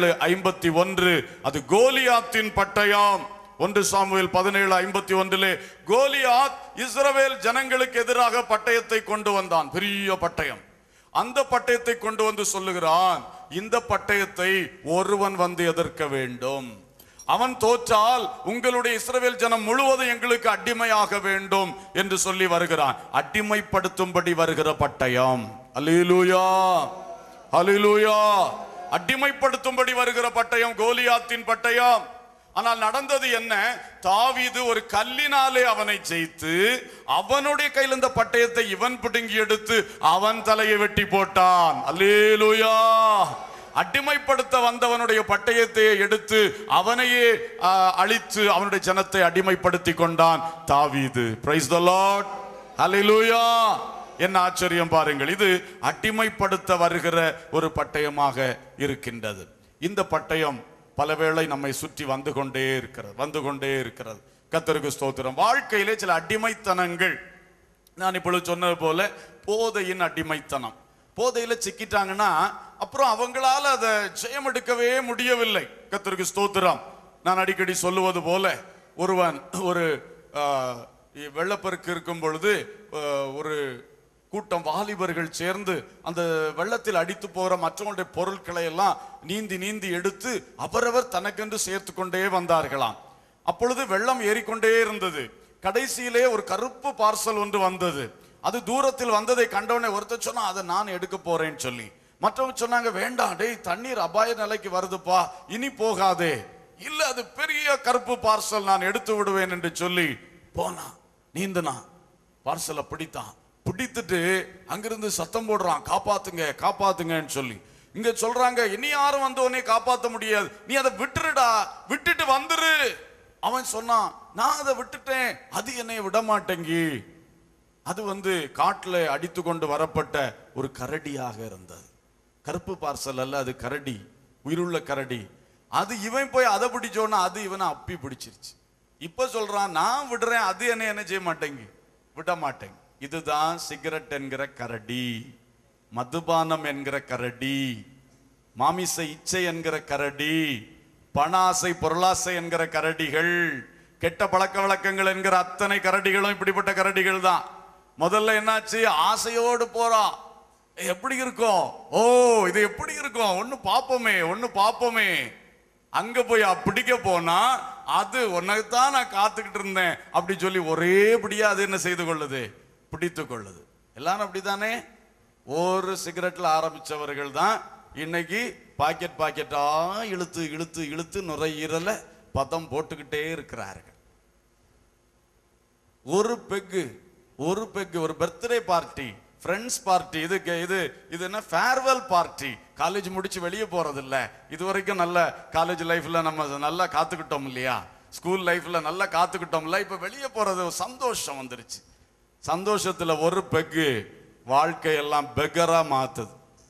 17:51. அது கோலியாத்தின் பட்டயம். 1 சாமுவேல் 17:51 கோலியாத் இஸ்ரவேல் ஜனங்களுக்கு எதிராக பட்டயத்தை கொண்டு வந்தான், பெரிய பட்டயம். அந்த பட்டயத்தை கொண்டு வந்து சொல்லுகிறான், இந்த பட்டயத்தை ஒருவன் வந்து எதிர்க்க வேண்டும். அவன் தோற்றால் உங்களுடைய இஸ்ரவேல் ஜனம் முழுவதும் எங்களுக்கு அடிமையாக வேண்டும் என்று சொல்லி வருகிறான். அடிமைப்படுத்தும்படி வருகிற பட்டயம். அல்லேலூயா, அல்லேலூயா. அடிமைப்படுத்தும்படி வருகிற பட்டயம் கோலியாத்தின் பட்டயம். ஆனால் நடந்தது என்ன? தாவீது ஒரு கல்லினாலே அவனை ஜெயித்து, அவனுடைய கையில் இருந்த பட்டயத்தை இவன் பிடுங்கி எடுத்து அவன் தலையை வெட்டி போட்டான். அல்லேலூயா. அடிமைப்படுத்த வந்தவனுடைய பட்டயத்தை எடுத்து அவனையே அழித்து அவனுடைய ஜனத்தை அடிமைப்படுத்தி கொண்டான் தாவீது. Praise the lord, hallelujah. என்ன ஆச்சரியம் பாருங்கள். இது அடிமைப்படுத்த வருகிற ஒரு பட்டயமாக இருக்கின்றது. இந்த பட்டயம் பலவேளை நம்மை சுற்றி வந்து கொண்டே இருக்கிறது. கர்த்தருக்கு ஸ்தோத்திரம். வாழ்க்கையிலே சில அடிமைத்தனங்கள், நான் இப்பொழுது சொன்னது போல போதையின் அடிமைத்தனம். போதையில சிக்கிட்டாங்கன்னா அப்புறம் அவங்களால அதை ஜெயம் எடுக்கவே முடியவில்லை. கர்த்தருக்கு ஸ்தோத்திரம். நான் அடிக்கடி சொல்லுவது போல, ஒருவன் ஒரு வெள்ளப்பெருக்கு இருக்கும் பொழுது ஒரு கூட்டம் வாலிபர்கள் சேர்ந்து அந்த வெள்ளத்தில் அடித்து போகிற மற்றவங்களுடைய பொருட்களை எல்லாம் நீந்தி நீந்தி எடுத்து அவரவர் தனக்கென்று சேர்த்து கொண்டே வந்தார்களாம். அப்பொழுது வெள்ளம் ஏறிக்கொண்டே இருந்தது. கடைசியிலே ஒரு கருப்பு பார்சல் ஒன்று வந்தது. அது தூரத்தில் வந்ததை கண்டவனே ஒருத்தர் சொன்னா, அதை நான் எடுக்க போறேன்னு சொல்லி. மற்றவங்க சொன்னாங்க, வேண்டாம் டேய், தண்ணீர் அபாய நிலைக்கு வருதுப்பா, இனி போகாதே. இல்ல, அது பெரிய கருப்பு பார்சல், நான் எடுத்து விடுவேன் என்று சொல்லி போனா. நீந்தனா பார்சலை பிடித்தான். பிடித்துட்டு அங்கிருந்து சத்தம் போடுறான், காப்பாத்துங்க காப்பாத்துங்கன்னு சொல்லி. இங்க சொல்றாங்க, இனி யாரும் வந்து உன்னை காப்பாற்ற முடியாது, நீ அதை விட்டுருடா, விட்டுட்டு வந்துரு. அவன் சொன்னான், நான் அதை விட்டுட்டேன், அது என்னை விட மாட்டேங்கி. அது காட்டுல அடித்து கொண்டு வரப்பட்ட ஒரு கரடியாக இருந்தது. கருப்பு பார்சல் அல்ல, அது கரடி, உயிருள்ள கரடி. அது இவன் போய் அதை பிடிச்சோன்னா அது இவனை அப்பி பிடிச்சிருச்சு. இப்ப சொல்றான், நான் விடுறேன், அது என்ன செய்ய மாட்டேங்கி, விட மாட்டேங்க. இதுதான் சிகரெட் என்கிற கரடி, மதுபானம் என்கிற கரடி, மாமிச இச்சை என்கிற கரடி, பண ஆசை பொருளாசை என்கிற கரடிகள், கெட்ட பழக்க வழக்கங்கள் என்கிற அத்தனை கரடிகளும் இப்படிப்பட்ட கரடிகள் தான். முதல்ல என்னாச்சு, ஆசையோடு போறா, எப்படி இருக்கும், ஓ இது எப்படி இருக்கும், ஒன்னு பாப்போமே. அங்க போய் பிடிக்க போனா, அது உனக்குத்தான் நான் காத்துக்கிட்டு இருந்தேன் அப்படி சொல்லி ஒரேபடியா அது என்ன செய்து கொள்ளுது, பிடித்து கொள்ளுது. எல்லாரும் அப்படித்தானே? ஒரு சிகரெட்ல ஆரம்பிச்சவர்கள் தான் இன்னைக்கு பாக்கெட்டா இழுத்து இழுத்து இழுத்து நுரையீரல பதம் போட்டுக்கிட்டே இருக்கிறார்கள். ஒரு பெக்கு ஒரு பர்த்டே பார்ட்டி, ஃப்ரெண்ட்ஸ் பார்ட்டி, இது என்ன ஃபேர்வெல் பார்ட்டி. காலேஜ் முடிச்சு வெளியே போறது இல்ல. இது வரைக்கும் நல்ல காலேஜ் லைஃப்ல நம்ம நல்லா காத்துக்கிட்டோம் இல்லையா, ஸ்கூல் லைஃப்ல நல்லா காத்துக்கிட்டோம்ல, இப்ப வெளியே போறது சந்தோஷம் வந்துருச்சு. சந்தோஷத்துல ஒரு பெக்கு வாழ்க்கையெல்லாம் பெகரா மாத்துது.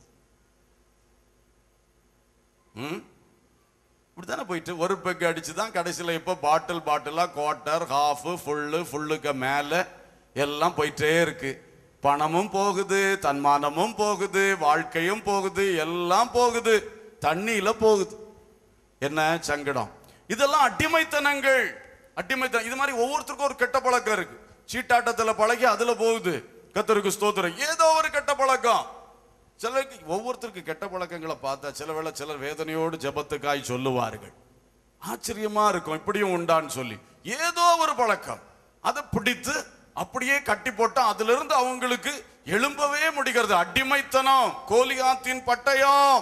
இப்படித்தானே போயிட்டு ஒரு பெக்கு அடிச்சுதான் கடைசியில இப்ப பாட்டிலா குவார்ட்டர், ஹாஃப், ஃபுல்லுக்கு மேல எல்லாம் போயிட்டே இருக்கு. பணமும் போகுது, தன்மானமும் போகுது, வாழ்க்கையும் போகுது, எல்லாம் போகுது, தண்ணியில போகுது. என்ன சங்கடம். இதெல்லாம் அடிமைத்தனங்கள். அடிமைத்தனம். இது மாதிரி ஒவ்வொருத்தருக்கும் ஒரு கெட்ட பழக்கம் இருக்கு. சீட்டாட்டத்துல பழகி அதுல போகுது. கர்த்தருக்கு ஸ்தோத்திரம். ஏதோ ஒரு கெட்ட பழக்கம். சிலருக்கு ஒவ்வொருத்தருக்கு கெட்ட பழக்கங்களை பார்த்தா சில வேளை சிலர் வேதனையோடு ஜெபத்துக்காய் சொல்லுவார்கள். ஆச்சரியமா இருக்கும், இப்படியும் உண்டான்னு சொல்லி. ஏதோ ஒரு பழக்கம் அதை பிடித்து அப்படியே கட்டி போட்டா அதுல இருந்து அவங்களுக்கு எழும்பவே முடிகிறது. அடிமைத்தனம், கோலியாத்தின் பட்டயம்.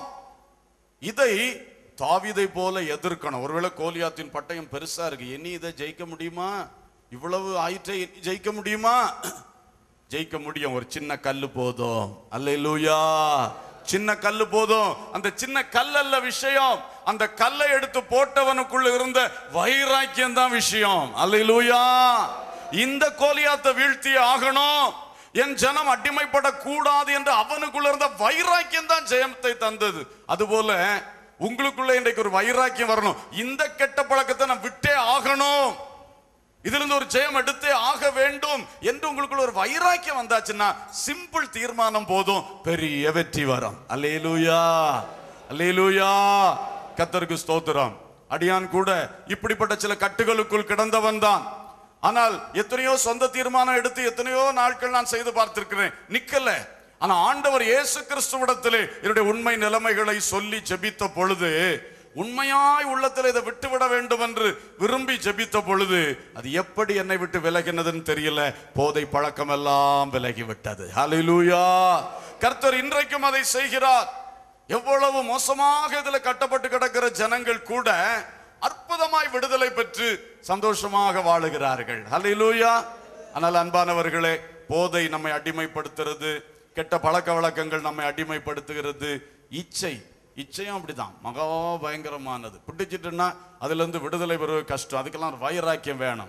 இதை தாவீதை போல எதிர்க்கணும். ஒருவேளை கோலியாத்தின் பட்டயம் பெருசா இருக்கு, இனி இதை ஜெயிக்க முடியுமா? இவ்வளவு ஆயிற்றை ஜெயிக்க முடியுமா? ஜெயிக்க முடியும். ஒரு சின்ன கல்லு போதும். அல்லேலூயா. சின்ன கல்லு போதும். அந்த சின்ன கல் அல்ல விஷயம், அந்த கல்லை எடுத்து போட்டவனுக்குள்ள இருந்த வைராக்கியம் தான் விஷயம். அல்லேலூயா. இந்த கோலியாத்தை வீழ்த்தி ஆகணும், என் ஜனம் அடிமைப்படக்கூடாது என்று அவனுக்குள்ள இருந்த வைராக்கியம் தான் ஜெயத்தை தந்தது. அதுபோல உங்களுக்குள்ள இன்றைக்கு ஒரு வைராக்கியம் வரணும். இந்த கெட்ட பழக்கத்தை நான் விட்டே ஆகணும், இதிலிருந்து ஒரு ஜெயம் எடுத்தே ஆக வேண்டும் என்று உங்களுக்குள்ள ஒரு வைராக்கியம் வந்தாச்சுன்னா சிம்பிள் தீர்மானம் போதும், பெரிய வெற்றி வரும். அல்லேலூயா, அல்லேலூயா. கர்த்தருக்கு ஸ்தோத்திரம். அடியான் கூட இப்படிப்பட்ட சில கட்டுகளுக்குள் கிடந்தவன் தான். ஆனால் எத்தனையோ சொந்த தீர்மானம் எடுத்து எத்தனையோ நாட்கள் நான் செய்து பார்த்திருக்கிறேன், நிக்கல. ஆனா ஆண்டவர் இயேசு கிறிஸ்துவிடத்திலே என்னுடைய உண்மை நிலைமைகளை சொல்லி ஜெபித்த பொழுது, உண்மையாய் உள்ளத்தில் இதை விட்டுவிட வேண்டும் என்று விரும்பி ஜெபித்த பொழுது, அது எப்படி என்னை விட்டு விலகினதுன்னு தெரியல, போதை பழக்கம் எல்லாம் விலகி விட்டது. ஹல்லேலூயா. கர்த்தர் இன்றைக்கும் அதை செய்கிறார். எவ்வளவு மோசமாக இதில் கட்டப்பட்டு கிடக்கிற ஜனங்கள் கூட அற்புதமாய் விடுதலை பெற்று சந்தோஷமாக வாழுகிறார்கள். ஹல்லேலூயா. ஆனால் அன்பானவர்களே, போதை நம்மை அடிமைப்படுத்துறது, கெட்ட பழக்க வழக்கங்கள் நம்மை அடிமைப்படுத்துகிறது. இச்சையும் அப்படிதான், மகா பயங்கரமானது. பிடிச்சிட்டுன்னா அதுல இருந்து விடுதலை பெறுவது கஷ்டம். அதுக்கெல்லாம் வைராக்கியம் வேணும்.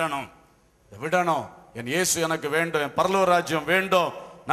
விடணும். என் இயேசு எனக்கு வேண்டும், என் பரலோக ராஜ்யம் வேண்டும்,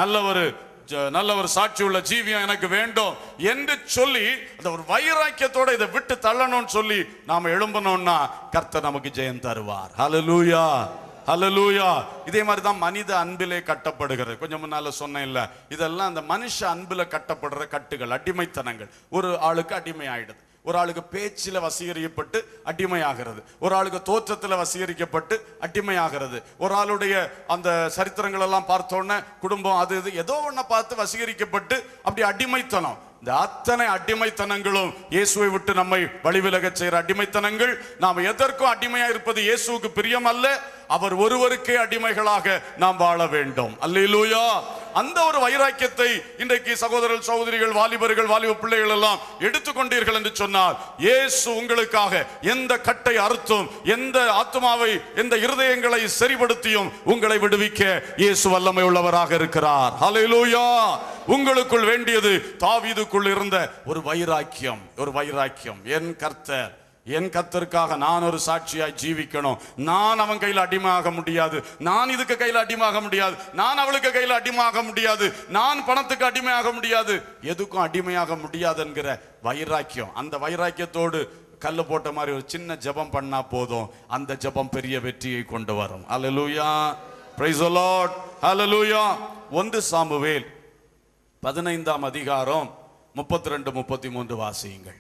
நல்ல ஒரு சாட்சி உள்ள ஜீவியம் எனக்கு வேண்டும் என்று சொல்லி அந்த ஒரு வைராக்கியத்தோட இதை விட்டு தள்ளணும்னு சொல்லி நாம எழும்பணும்னா கர்த்தர் நமக்கு ஜெயம் தருவார். ஹல்லேலூயா, ஹல்லேலூயா. இதே மாதிரி தான் மனித அன்பிலே கட்டப்படுகிறது. கொஞ்சம் முன்னால சொன்னேன் இல்ல, இதெல்லாம் அந்த மனுஷ அன்பில கட்டப்படுற கட்டுகள், அடிமைத்தனங்கள். ஒரு ஆளுக்கு அடிமை ஆயிடுது, ஒரு ஆளுக்கு பேச்சில் வசீகரிக்கப்பட்டு அடிமையாகிறது, ஒரு ஆளுக்கு தோற்றத்தில் வசீகரிக்கப்பட்டு அடிமையாகிறது, ஒரு ஆளுடைய அந்த சரித்திரங்கள் எல்லாம் பார்த்தோன்னே குடும்பம் அது இது ஏதோ ஒன்றை பார்த்து வசீகரிக்கப்பட்டு அப்படி அடிமைத்தனம். இந்த அத்தனை அடிமைத்தனங்களும் இயேசுவை விட்டு நம்மை வழிவிலக செய்கிற அடிமைத்தனங்கள். நாம் எதற்கும் அடிமையா இருப்பது இயேசுவுக்கு பிரியம் அல்ல. அவர் ஒருவருக்கே அடிமைகளாக நாம் வாழ வேண்டும். அல்லேலூயா. அந்த ஒரு வைராக்கியத்தை இன்றைக்கு சகோதரர்கள், சகோதரிகள், வாலிபர்கள், வாலிப பிள்ளைகள் எல்லாம் எடுத்துக்கொண்டீர்கள் என்று சொன்னால், இயேசு உங்களுக்காக எந்த கட்டை அறுத்தும், எந்த ஆத்மாவை, எந்த இருதயங்களை சரிபடுத்தியும் உங்களை விடுவிக்க இயேசு வல்லமை உள்ளவராக இருக்கிறார். ஹல்லேலூயா. உங்களுக்குள் வேண்டியது தாவீதுக்குள் இருந்த ஒரு வைராக்கியம், ஒரு வைராக்கியம். என் கர்த்தருக்காக நான் ஒரு சாட்சியாய் ஜீவிக்கணும். நான் அவன் கையில் அடிமையாக முடியாது, நான் இதுக்கு கையில் அடிமையாக முடியாது, நான் அவளுக்கு கையில் அடிமையாக முடியாது, நான் பணத்துக்கு அடிமையாக முடியாது, எதுக்கும் அடிமையாக முடியாது என்கிற வைராக்கியம். அந்த வைராக்கியத்தோடு கல்லு போட்ட மாதிரி ஒரு சின்ன ஜெபம் பண்ணா போதும், அந்த ஜெபம் பெரிய வெற்றியை கொண்டு வரும். Hallelujah. Praise the lord. Hallelujah. 1 Samuel 15ஆம் அதிகாரம் 32-33 வாசியுங்கள்.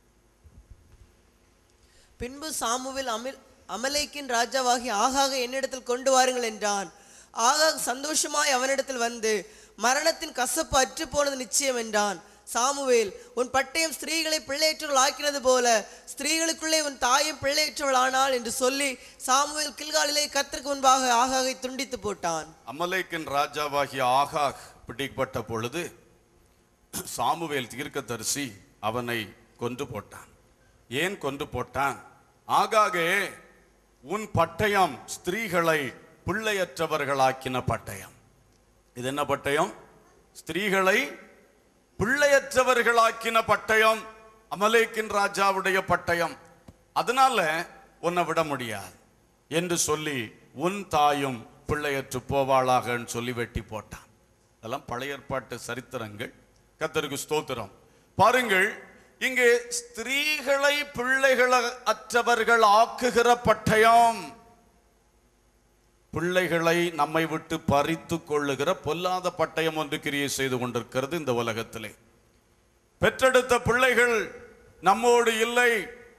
பின்பு சாமுவேல் அமலேக்கின் ராஜாவாகி ஆகாக என்னிடத்தில் கொண்டு வாருங்கள் என்றான். ஆகாக் சந்தோஷமாய் அவனிடத்தில் வந்து, மரணத்தின் கசப்பு அற்று போனது நிச்சயம் என்றான். சாமுவேல், உன் பட்டயம் ஸ்திரீகளை பிள்ளையற்றவள் ஆக்கினது போல ஸ்திரீகளுக்குள்ளே உன் தாயும் பிள்ளையற்றவள் ஆனாள் என்று சொல்லி சாமுவேல் கில்காலிலே கர்த்தருக்கு முன்பாக ஆகாகை துண்டித்து போட்டான். அமலேக்கின் ராஜாவாகிய ஆகாக் பிடிக்கப்பட்ட பொழுது சாமுவேல் தீர்க்கதரிசி அவனை கொன்று போட்டான். ஏன் கொன்று போட்டான்? ஆகாகே, உன் பட்டயம் ஸ்திரீகளை பிள்ளையற்றவர்களாக்கின பட்டயம். இது என்ன பட்டயம்? ஸ்திரீகளை பிள்ளையற்றவர்களாக்கின பட்டயம், அமலேக்கின் ராஜாவுடைய பட்டயம். அதனால உன்னை விட முடியாது என்று சொல்லி உன் தாயும் பிள்ளையற்று போவாளாக சொல்லி வெட்டி போட்டான். அதெல்லாம் பழைய ஏற்பாட்டு சரித்திரங்கள். கர்த்தருக்கு ஸ்தோத்திரம். பாருங்கள், இங்கே ஸ்திரீகளை பிள்ளைகளை அற்றவர்கள் ஆக்குகிற பட்டயம், பிள்ளைகளை நம்மை விட்டு பறித்து கொள்ளுகிற பொல்லாத பட்டயம் ஒன்று கிரியை செய்து கொண்டிருக்கிறது இந்த உலகத்திலே. பெற்றெடுத்த பிள்ளைகள் நம்மோடு இல்லை,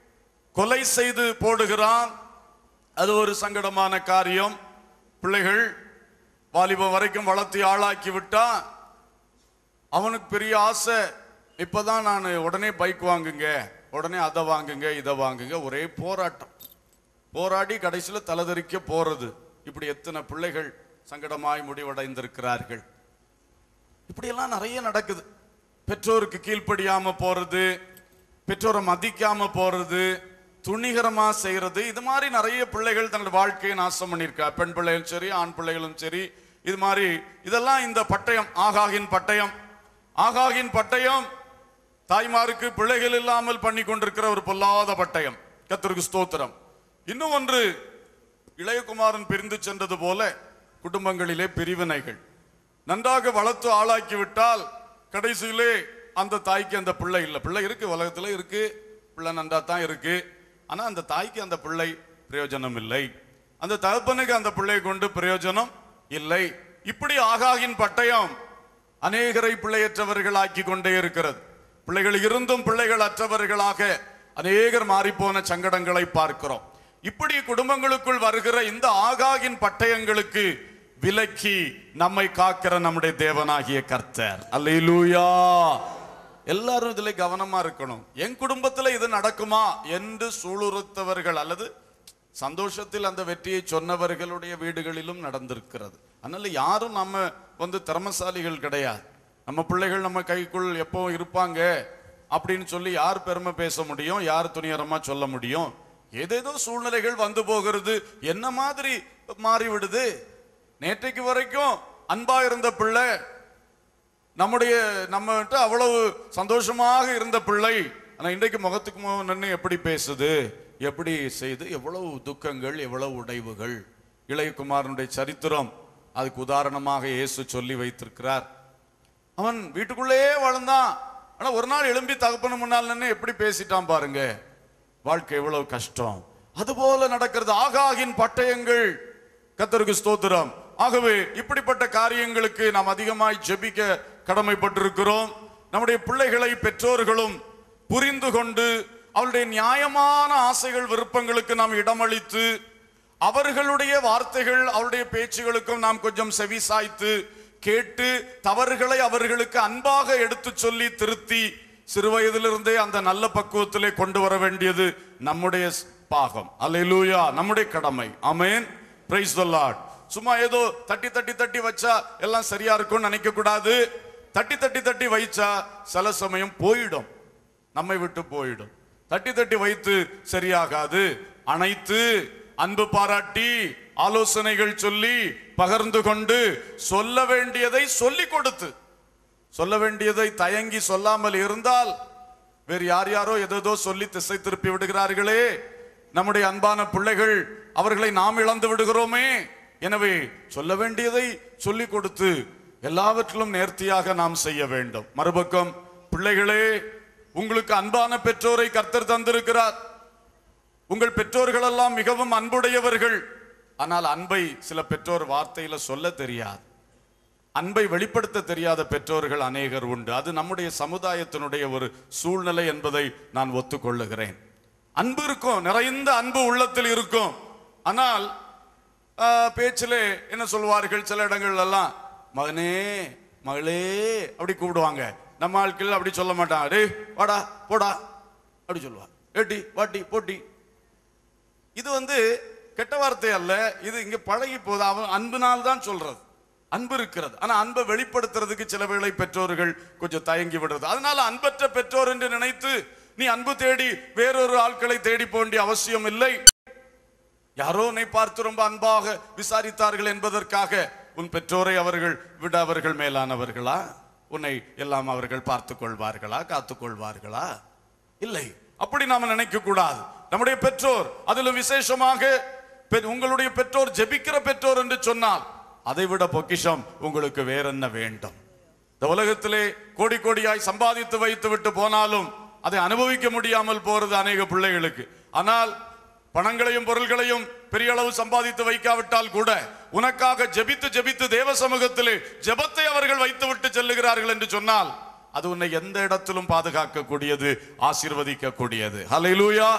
கொலை செய்து போடுகிறான். அது ஒரு சங்கடமான காரியம். பிள்ளைகள் வாலிபம் வரைக்கும் வளர்த்தி ஆளாக்கி விட்டா அவனுக்கு பெரிய ஆசை. இப்பதான் நான் உடனே பைக் வாங்குங்க, உடனே அதை வாங்குங்க, இதை வாங்குங்க, ஒரே போராட்டம். போராடி கடைசியில் தலைதறிக்க போறது. இப்படி எத்தனை பிள்ளைகள் சங்கடமாய் முடிவடைந்திருக்கிறார்கள். இப்படியெல்லாம் நிறைய நடக்குது. பெற்றோருக்கு கீழ்ப்படியாம போறது, பெற்றோரை மதிக்காம போறது, துணிகரமா செய்யறது, இது மாதிரி நிறைய பிள்ளைகள் தன்னோட வாழ்க்கையை நாசம் பண்ணியிருக்கா. பெண் பிள்ளைகளும் சரி, ஆண் பிள்ளைகளும் சரி. இது மாதிரி இதெல்லாம் இந்த பட்டயம், ஆகாகின் பட்டயம். ஆகாகின் பட்டயம் தாய்மாருக்கு பிள்ளைகள் இல்லாமல் பண்ணி கொண்டிருக்கிற ஒரு பொல்லாத பட்டயம். கர்த்தருக்கு ஸ்தோத்திரம். இன்னும் ஒன்று, இளையகுமாரன் பிரிந்து சென்றது போல குடும்பங்களிலே பிரிவினைகள். நன்றாக வளர்த்து ஆளாக்கி விட்டால் கடைசியிலே அந்த தாய்க்கு அந்த பிள்ளை இல்லை. பிள்ளை இருக்கு, உலகத்துல இருக்கு, பிள்ளை நன்றா தான் இருக்கு. ஆனா அந்த தாய்க்கு அந்த பிள்ளை பிரயோஜனம் இல்லை, அந்த தகப்பனுக்கு அந்த பிள்ளை கொண்டு பிரயோஜனம் இல்லை. இப்படி ஆகாகின் பட்டயம் அநேகரை பிள்ளையற்றவர்கள் ஆக்கி கொண்டே இருக்கிறது. பிள்ளைகள் இருந்தும் பிள்ளைகள் அற்றவர்களாக அநேகர் மாறிப்போன சங்கடங்களை பார்க்கிறோம். இப்படி குடும்பங்களுக்குள் வருகிற இந்த ஆகாகின் பட்டயங்களுக்கு விலக்கி நம்மை காக்கிற நம்முடைய தேவனாகிய கர்த்தர். அல்லேலூயா. எல்லாரும் இதுல கவனமா இருக்கணும். என் குடும்பத்துல இது நடக்குமா என்று சூளுறுத்தவர்கள் அல்லது சந்தோஷத்தில் அந்த வெற்றியை சொன்னவர்களுடைய வீடுகளிலும் நடந்திருக்கிறது. அதனால யாரும் நம்ம திறமசாலிகள் கிடையாது. நம்ம பிள்ளைகள் நம்ம கைக்குள் எப்போ இருப்பாங்க அப்படின்னு சொல்லி யார் பெருமை பேச முடியும், யார் துணிகரமா சொல்ல முடியும்? ஏதேதோ சூழ்நிலைகள் வந்து போகிறது, என்ன மாதிரி மாறிவிடுது. நேற்றைக்கு வரைக்கும் அன்பா இருந்த பிள்ளை, நம்மகிட்ட அவ்வளவு சந்தோஷமாக இருந்த பிள்ளை, ஆனா இன்றைக்கு முகத்துக்கு முகம் நின்று எப்படி பேசுது, எப்படி செய்து, எவ்வளவு துக்கங்கள், எவ்வளவு உடைவுகள். இளையகுமாரனுடைய சரித்திரம் அதுக்கு உதாரணமாக இயேசு சொல்லி வைத்திருக்கிறார். அவன் வீட்டுக்குள்ளே வளர்ந்தான், ஆனா ஒரு நாள் எழும்பி தகப்பனு முன்னால் நின்று எப்படி பேசிட்டான் பாருங்க. வாழ்க்கை எவ்வளவு கஷ்டம். அதுபோல நடக்கிறது ஆகாகின் பட்டயங்கள். கர்த்தருக்கு ஸ்தோத்திரம். ஆகவே இப்படிப்பட்ட காரியங்களுக்கு நாம் அதிகமாய் ஜெபிக்க கடமைப்பட்டிருக்கிறோம். நம்முடைய பிள்ளைகளை பெற்றோர்களும் புரிந்து கொண்டு அவருடைய நியாயமான ஆசைகள் விருப்பங்களுக்கு நாம் இடமளித்து அவர்களுடைய வார்த்தைகள் அவருடைய பேச்சுகளுக்கும் நாம் கொஞ்சம் செவி சாய்த்து கேட்டு தவறுகளை அவர்களுக்கு அன்பாக எடுத்து சொல்லி திருத்தி சிறுவயதிலிருந்தே அந்த நல்ல பக்குவத்திலே கொண்டு வர வேண்டியது நம்முடைய பாகம். அல்லேலூயா, நம்முடைய கடமை. Amen, praise the lord. சும்மா ஏதோ தட்டி தட்டி தட்டி வச்சா எல்லாம் சரியா இருக்கும்னு நினைக்க கூடாது. தட்டி தட்டி தட்டி வைச்சா சில சமயம் போயிடும், நம்மை விட்டு போயிடும். தட்டி தட்டி வைத்து சரியாகாது. அனைத்து அன்பு பாராட்டி ஆலோசனைகள் சொல்லி பகிர்ந்து கொண்டு சொல்ல வேண்டியதை சொல்லி கொடுத்து, சொல்ல வேண்டியதை தயங்கி சொல்லாமல் இருந்தால் வேறு யார் யாரோ ஏதோ சொல்லி திசை திருப்பி விடுகிறார்களே நம்முடைய அன்பான பிள்ளைகள், அவர்களை நாம் இழந்து விடுகிறோமே. எனவே சொல்ல வேண்டியதை சொல்லி கொடுத்து எல்லாவற்றிலும் நேர்த்தியாக நாம் செய்ய வேண்டும். மறுபக்கம் பிள்ளைகளே, உங்களுக்கு அன்பான பெற்றோரை கர்த்தர் தந்திருக்கிறார். உங்கள் பெற்றோர்கள் எல்லாம் மிகவும் அன்புடையவர்கள். ஆனால் அன்பை சில பெற்றோர் வார்த்தையில சொல்ல தெரியாது, அன்பை வெளிப்படுத்த தெரியாத பெற்றோர்கள் அநேகர் உண்டு. அது நம்முடைய சமுதாயத்தினுடைய ஒரு சூழ்நிலை என்பதை நான் ஒத்துக்கொள்ளுகிறேன். அன்பு இருக்கும், நிறைந்த அன்பு உள்ளத்தில் இருக்கும். ஆனால் பேச்சிலே என்ன சொல்வார்கள், சில இடங்கள் எல்லாம் மகனே மகளே அப்படி கூப்பிடுவாங்க. நம்ம ஆட்கள் அப்படி சொல்ல மாட்டாங்க. டே வாடா போடா அப்படி சொல்லுவாங்க. ஏட்டி வாட்டி போட்டி. இது கெட்ட வார்த்தை அல்ல, இது இங்க பழகி போது. அவன் அன்பினால் தான் சொல்றது, அன்பு இருக்கிறது. ஆனா அன்பை வெளிப்படுத்துறதுக்கு சில வேளை பெற்றோர்கள் கொஞ்சம் தயங்கி விடுறது. அதனால அன்பற்ற பெற்றோர் என்று நினைத்து நீ அன்பு தேடி வேறொரு ஆட்களை தேடி போண்டிய அவசியம் இல்லை. யாரோ உன்னை பார்த்து ரொம்ப அன்பாக விசாரித்தார்கள் என்பதற்காக உன் பெற்றோரை அவர்கள் விட அவர்கள் மேலானவர்களா? உன்னை எல்லாம் அவர்கள் பார்த்துக் கொள்வார்களா, காத்துக் கொள்வார்களா? இல்லை, அப்படி நாம நினைக்க கூடாது. நம்முடைய பெற்றோர், அதிலும் விசேஷமாக உங்களுடைய பெற்றோர் ஜெபிக்கிற பெற்றோர் என்று சொன்னால் அதை விட பொக்கிஷம் உங்களுக்கு வேற என்ன வேண்டும்? இந்த உலகத்திலே கோடி கோடியாய் சம்பாதித்து வைத்து விட்டு போனாலும் அதை அனுபவிக்க முடியாமல் போறது அநேக பிள்ளைகளுக்கு. ஆனால் பணங்களையும் பொருள்களையும் பெரிய அளவு சம்பாதித்து வைக்காவிட்டால் கூட உனக்காக ஜெபித்து ஜெபித்து தேவ சமூகத்திலே ஜெபத்தை அவர்கள் வைத்து விட்டு செல்லுகிறார்கள் என்று சொன்னால் அது உன்னை எந்த இடத்திலும் பாதுகாக்க கூடியது, ஆசீர்வதிக்க கூடியது. ஹல்லேலூயா.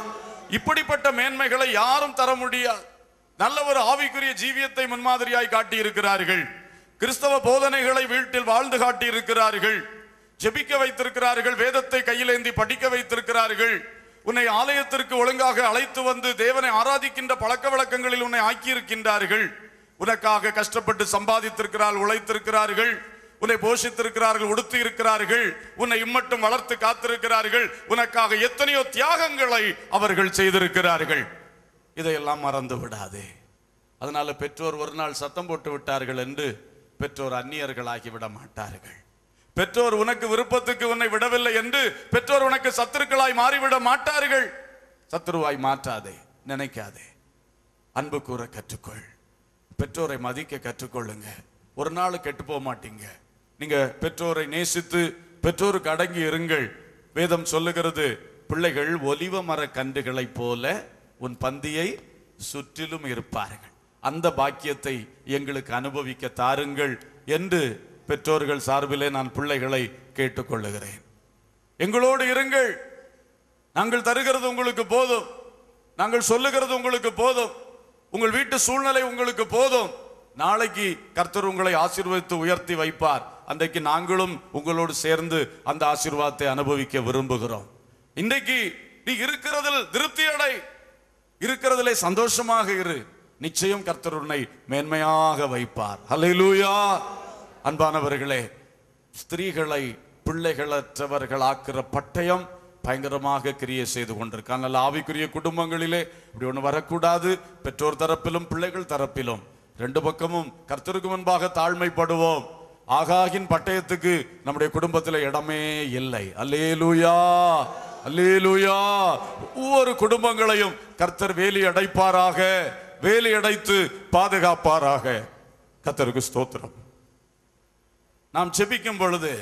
இப்படிப்பட்ட மேன்மைகளை யாரும் தர முடியாது. நல்ல ஒரு ஆவிக்குரிய ஜீவியத்தை முன்மாதிரியாய் காட்டி இருக்கிறார்கள். கிறிஸ்தவ போதனைகளை வீட்டில் வாழ்ந்து காட்டி இருக்கிறார்கள். ஜெபிக்க வைத்திருக்கிறார்கள். வேதத்தை கையிலேந்தி படிக்க வைத்திருக்கிறார்கள். உன்னை ஆலயத்திற்கு ஒழுங்காக அழைத்து வந்து தேவனை ஆராதிக்கின்ற பழக்க வழக்கங்களில் உன்னை ஆக்கியிருக்கின்றார்கள். உனக்காக கஷ்டப்பட்டு சம்பாதித்திருக்கிறார்கள், உழைத்திருக்கிறார்கள், உன்னை போஷித்திருக்கிறார்கள், உடுத்தி இருக்கிறார்கள், உன்னை இம்மட்டும் வளர்த்து காத்திருக்கிறார்கள். உனக்காக எத்தனையோ தியாகங்களை அவர்கள் செய்திருக்கிறார்கள். இதையெல்லாம் மறந்து விடாதே. அதனால பெற்றோர் ஒரு நாள் சத்தம் போட்டு விட்டார்கள் என்று பெற்றோர் அந்நியர்களாகி விட மாட்டார்கள். பெற்றோர் உனக்கு விருப்பத்துக்கு உன்னை விடவில்லை என்று பெற்றோர் உனக்கு சத்துருக்களாய் மாறிவிட மாட்டார்கள். சத்துருவாய் மாற்றாதே, நினைக்காதே. அன்பு கூற கற்றுக்கொள். பெற்றோரை மதிக்க கற்றுக்கொள்ளுங்க. ஒரு நாள் கெட்டு போக மாட்டீங்க. நீங்க பெற்றோரை நேசித்து பெற்றோருக்கு அடங்கி இருங்கள். வேதம் சொல்லுகிறது, பிள்ளைகள் ஒலிவ மர கன்றுகளை போல உன் பந்தியை சுற்றிலும் இருப்பார்கள். அந்த பாக்கியத்தை எங்களுக்கு அனுபவிக்க தாருங்கள் என்று பெற்றோர்கள் சார்பிலே நான் பிள்ளைகளை கேட்டுக்கொள்ளுகிறேன். எங்களோடு இருங்கள். நாங்கள் தருகிறது உங்களுக்கு போதும். நாங்கள் சொல்லுகிறது உங்களுக்கு போதும். உங்கள் வீட்டு சூழ்நிலை உங்களுக்கு போதும். நாளைக்கு கர்த்தர் உங்களை ஆசீர்வதித்து உயர்த்தி வைப்பார். அன்றைக்கு நாங்களும் உங்களோடு சேர்ந்து அந்த ஆசீர்வாதத்தை அனுபவிக்க விரும்புகிறோம். இன்றைக்கு நீ இருக்கிறதில் திருப்தி அடை, இருக்கிறதிலே சந்தோஷமாக இரு. நிச்சயம் கர்த்தர் உன்னை மேன்மையாக வைப்பார். ஹல்லேலூயா. அன்பானவர்களே, ஸ்திரீகளை பிள்ளைகளற்றவர்கள் ஆக்குற பட்டயம் பயங்கரமாக கிரியை செய்து கொண்டிருக்காங்க. நல்ல ஆவிக்குரிய குடும்பங்களிலே இப்படி ஒன்று வரக்கூடாது. பெற்றோர் தரப்பிலும் பிள்ளைகள் தரப்பிலும் ரெண்டு பக்கமும் கர்த்தருக்கு முன்பாக தாழ்மைப்படுவோம். ஆகாகின் பட்டயத்துக்கு நம்முடைய குடும்பத்தில் இடமே இல்லை. அல்லேலூயா, அல்லேலூயா. ஒவ்வொரு குடும்பங்களையும் கர்த்தர் வேலி அடைப்பாராக, வேலி அடைத்து பாதுகாப்பாராக. கர்த்தருக்கு ஸ்தோத்திரம். நாம் ஜெபிக்கும் பொழுது,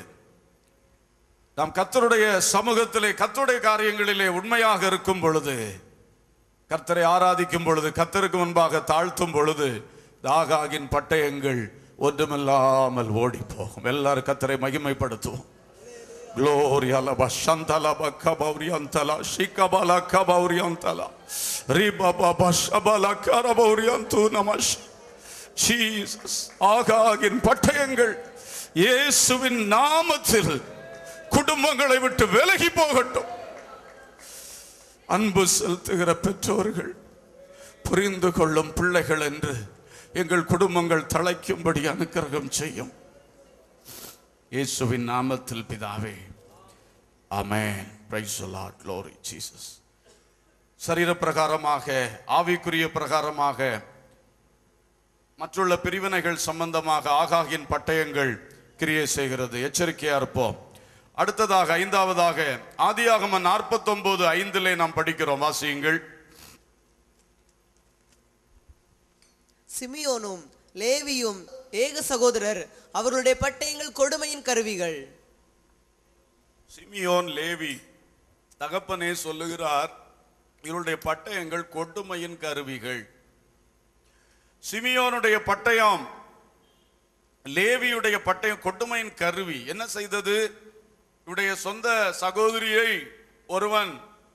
நாம் கர்த்தருடைய சமூகத்திலே கர்த்தருடைய காரியங்களிலே உண்மையாக இருக்கும் பொழுது, கர்த்தரை ஆராதிக்கும் பொழுது, கர்த்தருக்கு முன்பாக தாழ்த்தும் பொழுது, ஆகாகின் பட்டயங்கள் ஒன்றுமில்லாமல் ஓடி போகும். எல்லாரும் கர்த்தரை மகிமைப்படுத்துவோம். Gloria la bashantala bakabauriantala shikabala kabauriantala ribaba bashabala karabauriantu namash. Jesus, ஆகாகின் பட்டயங்கள் இயேசுவின் நாமத்தில் குடும்பங்களை விட்டு விலகி போகட்டும். அன்பு செலுத்துகிற பெற்றோர்கள், புரிந்து கொள்ளும் பிள்ளைகள் என்று எங்கள் குடும்பங்கள் தழைக்கும்படி அனுக்கிரகம் செய்யும். இயேசுவின் நாமத்தில் பிதாவே, amen. Praise the lord. glory Jesus. சரீர பிரகாரமாக, ஆவிக்குரிய பிரகாரமாக, மற்றுள்ள பிரிவினைகள் சம்பந்தமாக ஆகாகின் பட்டயங்கள் கிரியை செய்கிறது. எச்சரிக்கையா இருப்போம். அடுத்ததாக ஐந்தாவதாக ஆதியாகமம் 49:5 நாம் படிக்கிறோம். வாசியுங்கள். சிமியோனும் லேவியும் ஏக சகோதரர், அவர்களுடைய பட்டயங்கள் கொடுமையின் கருவிகள். சிமியோன், லேவி தகப்பனே சொல்லுகிறார், இவருடைய பட்டயங்கள் கொடுமையின் கருவிகள். சிமியோனுடைய பட்டயம், லேவியுடைய பட்டயம் கொடுமையின் கருவி. என்ன செய்தது? இவருடைய சொந்த சகோதரியை ஒருவன்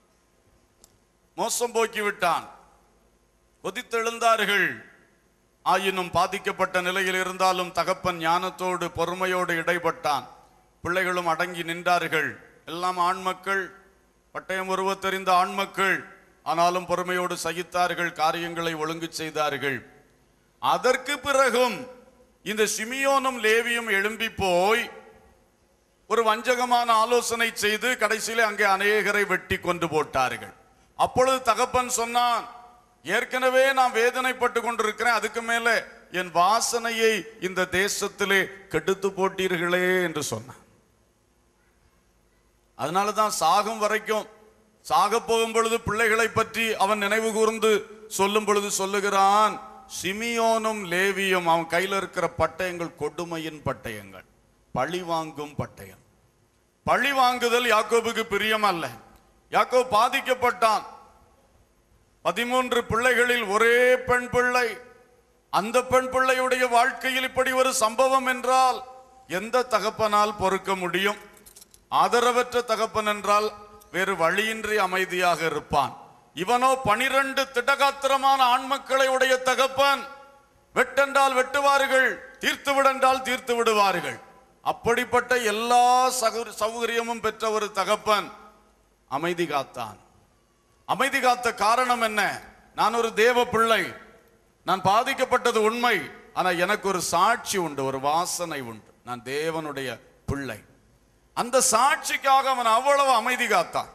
மோசம் போக்கிவிட்டான். கொதித்தெழுந்தார்கள். ஆயினும் பாதிக்கப்பட்ட நிலையில் இருந்தாலும் தகப்பன் ஞானத்தோடு பொறுமையோடு இடைப்பட்டான். பிள்ளைகளும் அடங்கி நின்றார்கள். எல்லாம் ஆண்மக்கள், பட்டயம் உருவ தெரிந்த ஆண்மக்கள். ஆனாலும் பொறுமையோடு சகித்தார்கள், காரியங்களை ஒழுங்கு செய்தார்கள். அதற்கு பிறகும் இந்த சிமியோனும் லேவியும் எழும்பி போய் ஒரு வஞ்சகமான ஆலோசனை செய்து கடைசியிலே அங்கே அநேகரை வெட்டி கொண்டு போட்டார்கள். அப்பொழுது தகப்பன் சொன்னான், ஏற்கனவே நான் வேதனைப்பட்டு கொண்டிருக்கிறேன், அதுக்கு மேல என் வாசனையை இந்த தேசத்திலே கெடுத்து போட்டீர்களே என்று சொன்னான். அதனாலதான் சாகும் வரைக்கும், சாக போகும் பொழுது பிள்ளைகளை பற்றி அவன் நினைவு கூர்ந்து சொல்லும் பொழுது சொல்லுகிறான், சிமியோனும் லேவியும் அவன் கையில் இருக்கிற பட்டயங்கள் கொடுமையின் பட்டயங்கள், பழி வாங்கும் பட்டயம். பழி வாங்குதல் யாக்கோபுக்கு பிரியம் அல்ல. யாக்கோபு பாதிக்கப்பட்டான். 13 பிள்ளைகளில் ஒரே பெண் பிள்ளை. அந்த பெண் பிள்ளையுடைய வாழ்க்கையில் இப்படி ஒரு சம்பவம் என்றால் எந்த தகப்பனால் பொறுக்க முடியும்? ஆதரவற்ற தகப்பன் என்றால் வேறு வழியின்றி அமைதியாக இருப்பான். இவனோ 12 திடகாத்திரமான ஆண் மக்களை உடைய தகப்பன். வெட்டென்றால் வெட்டுவார்கள், தீர்த்து விடென்றால் தீர்த்து விடுவார்கள். அப்படிப்பட்ட எல்லா சௌகரியமும் பெற்ற ஒரு தகப்பன் அமைதி காத்தான். அமைதி காத்த காரணம் என்ன? நான் ஒரு தேவ பிள்ளை, நான் பாதிக்கப்பட்டது உண்மை, ஆனா எனக்கு ஒரு சாட்சி உண்டு, ஒரு வாசனை உண்டு, நான் தேவனுடைய பிள்ளை. அந்த சாட்சிக்காக அவன் அவ்வளவு அமைதி காத்தான்.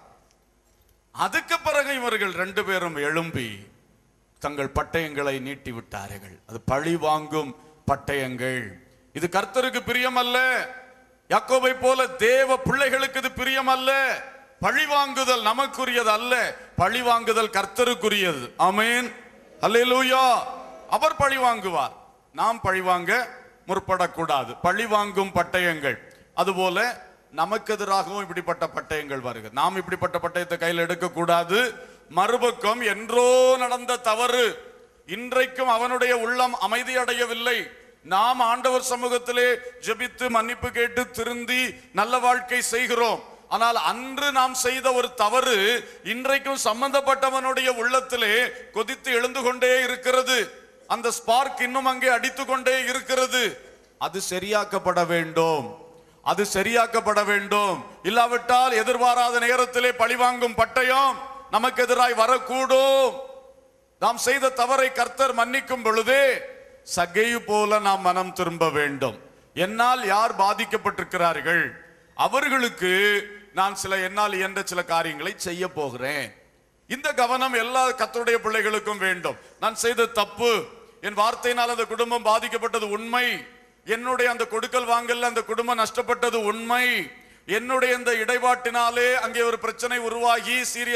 அதுக்கு பிறகு இவர்கள் 2 பேரும் எழும்பி தங்கள் பட்டயங்களை நீட்டி விட்டார்கள். அது பழி வாங்கும் பட்டயங்கள். இது கர்த்தருக்கு பிரியமல்ல. யாக்கோபை போல தேவ பிள்ளைகளுக்கு இது பிரியமல்ல. பழி வாங்குதல் நமக்குரியது அல்ல, பழி வாங்குதல் கர்த்தருக்குரியது. ஆமென், அல்லேலூயா. அவர் பழி வாங்குவார், நாம் பழி வாங்க முற்படக்கூடாது. பழி வாங்கும் பட்டயங்கள். அதுபோல நமக்கு எதிராகவும் இப்படிப்பட்ட பட்டயங்கள் வருகிறது. நாம் இப்படிப்பட்ட பட்டயத்தை கையில் எடுக்கக்கூடாது. மறுபக்கம் என்றோ நடந்த தவறு இன்றைக்கும் அவனுடைய உள்ளம் அமைதி அடையவில்லை. நாம் ஆண்டவர் சமூகத்திலே ஜெபித்து மன்னிப்பு கேட்டு திருந்தி நல்ல வாழ்க்கை செய்கிறோம். ஆனால் அன்று நாம் செய்த ஒரு தவறு இன்றைக்கும் சம்பந்தப்பட்டவனுடைய உள்ளத்திலே கொதித்து எழுந்து கொண்டே இருக்கிறது. அந்த ஸ்பார்க் இன்னும் அங்கே அடித்து கொண்டே இருக்கிறது. அது சரியாக்கப்பட வேண்டும், அது சரியாக்கப்பட வேண்டும். இல்லாவிட்டால் எதிர்பாராத நேரத்திலே பழிவாங்கும் பட்டயம் நமக்கு எதிராய் வரக்கூடும். நாம் செய்த தவறை கர்த்தர் மன்னிக்கும் பொழுதே சகேயு போல நாம் மனம் திரும்ப வேண்டும். என்னால் யார் பாதிக்கப்பட்டிருக்கிறார்கள், அவர்களுக்கு நான் என்னால் இயன்ற சில காரியங்களை செய்ய போகிறேன். இந்த கவனம் எல்லா கர்த்தருடைய பிள்ளைகளுக்கும் வேண்டும். நான் செய்த தப்பு, என் வார்த்தையினால் அந்த குடும்பம் பாதிக்கப்பட்டது உண்மை, என்னுடைய அந்த கொடுக்கல் வாங்கல அந்த குடும்பம் நஷ்டப்பட்டது உண்மை, என்னுடைய இந்த இடைபாட்டினாலே அங்கே ஒரு பிரச்சனை உருவாகி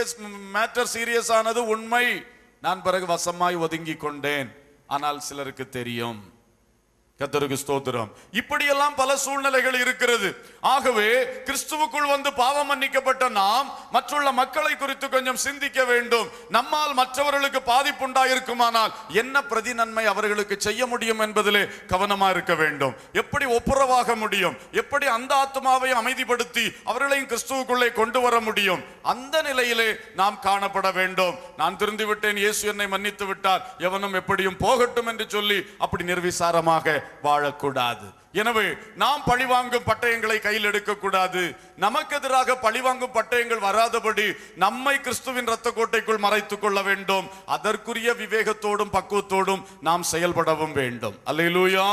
சீரியஸ் ஆனது உண்மை. நான் பிறகு வசமாய் ஒதுங்கி கொண்டேன். ஆனால் சிலருக்கு தெரியும். கர்த்தருக்கு ஸ்தோத்திரம். இப்படியெல்லாம் பல சூழ்நிலைகள் இருக்கிறது. ஆகவே கிறிஸ்துவுக்குள் வந்து பாவம் மன்னிக்கப்பட்ட நாம் மற்றுள்ள மக்களை குறித்து கொஞ்சம் சிந்திக்க வேண்டும். நம்மால் மற்றவர்களுக்கு பாதிப்பு உண்டாயிருக்குமானால் என்ன பிரதி நன்மை அவர்களுக்கு செய்ய முடியும் என்பதிலே கவனமா இருக்க வேண்டும். எப்படி ஒப்புரவாக முடியும், எப்படி அந்த ஆத்மாவை அமைதிப்படுத்தி அவர்களையும் கிறிஸ்துவுக்குள்ளே கொண்டு வர முடியும், அந்த நிலையிலே நாம் காணப்பட வேண்டும். நான் திருந்து விட்டேன், இயேசு என்னை மன்னித்து விட்டார், எவனும் எப்படியும் போகட்டும் என்று சொல்லி அப்படி நிர்விசாரமாக வாழக்கூடாது. எனவே நாம் பழிவாங்கும் பட்டயங்களை கையில் எடுக்கக்கூடாது. நமக்கு எதிராக பழிவாங்கும் பட்டயங்கள் வராதபடி நம்மை கிறிஸ்துவின் இரத்த கோட்டைக்குள் மறைத்துக் கொள்ள வேண்டும். அதற்குரிய விவேகத்தோடும் பக்குவத்தோடும் நாம் செயல்படவும் வேண்டும். அல்லேலூயா.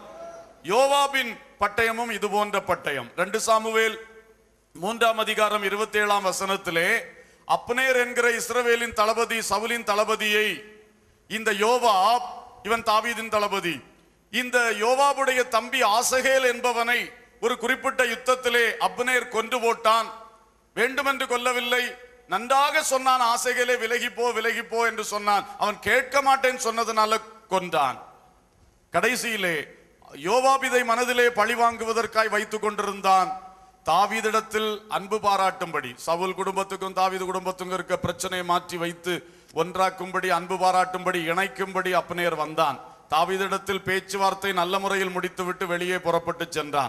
யோவாபின் பட்டயமும் இது போன்ற பட்டயம். 2 சாமுவேல் 3ஆம் அதிகாரம் 27ஆம் வசனத்திலே அப்னேர் என்கிற இஸ்ரவேலின் தளபதி சவுலின் தளபதியை இந்த யோவாப், இவன் தாவீதின் தளபதி, இந்த யோவாபுடைய தம்பி ஆசகேல் என்பவனை ஒரு குறிப்பிட்ட யுத்தத்திலே அப்னேர் கொன்று போட்டான். வேண்டுமென்று கொல்லவில்லை, நன்றாக சொன்னான். ஆசகேலே விலகி போ என்று சொன்னான். அவன் கேட்க மாட்டேன் சொன்னதனால கொன்றான். கடைசியிலே யோவாப் இதை மனதிலே பழி வாங்குவதற்காய் வைத்துக் கொண்டிருந்தான். தாவீதிடத்தில் அன்பு பாராட்டும்படி, சவுல் குடும்பத்துக்கும் தாவீது குடும்பத்துக்கும் இருக்க பிரச்சனையை மாற்றி வைத்து ஒன்றாக்கும்படி, அன்பு பாராட்டும்படி, இணைக்கும்படி அப்னேர் வந்தான். தாவீதிடத்தில் பேச்சுவார்த்தை நல்ல முறையில் முடித்துவிட்டு வெளியே புறப்பட்டு சென்றான்.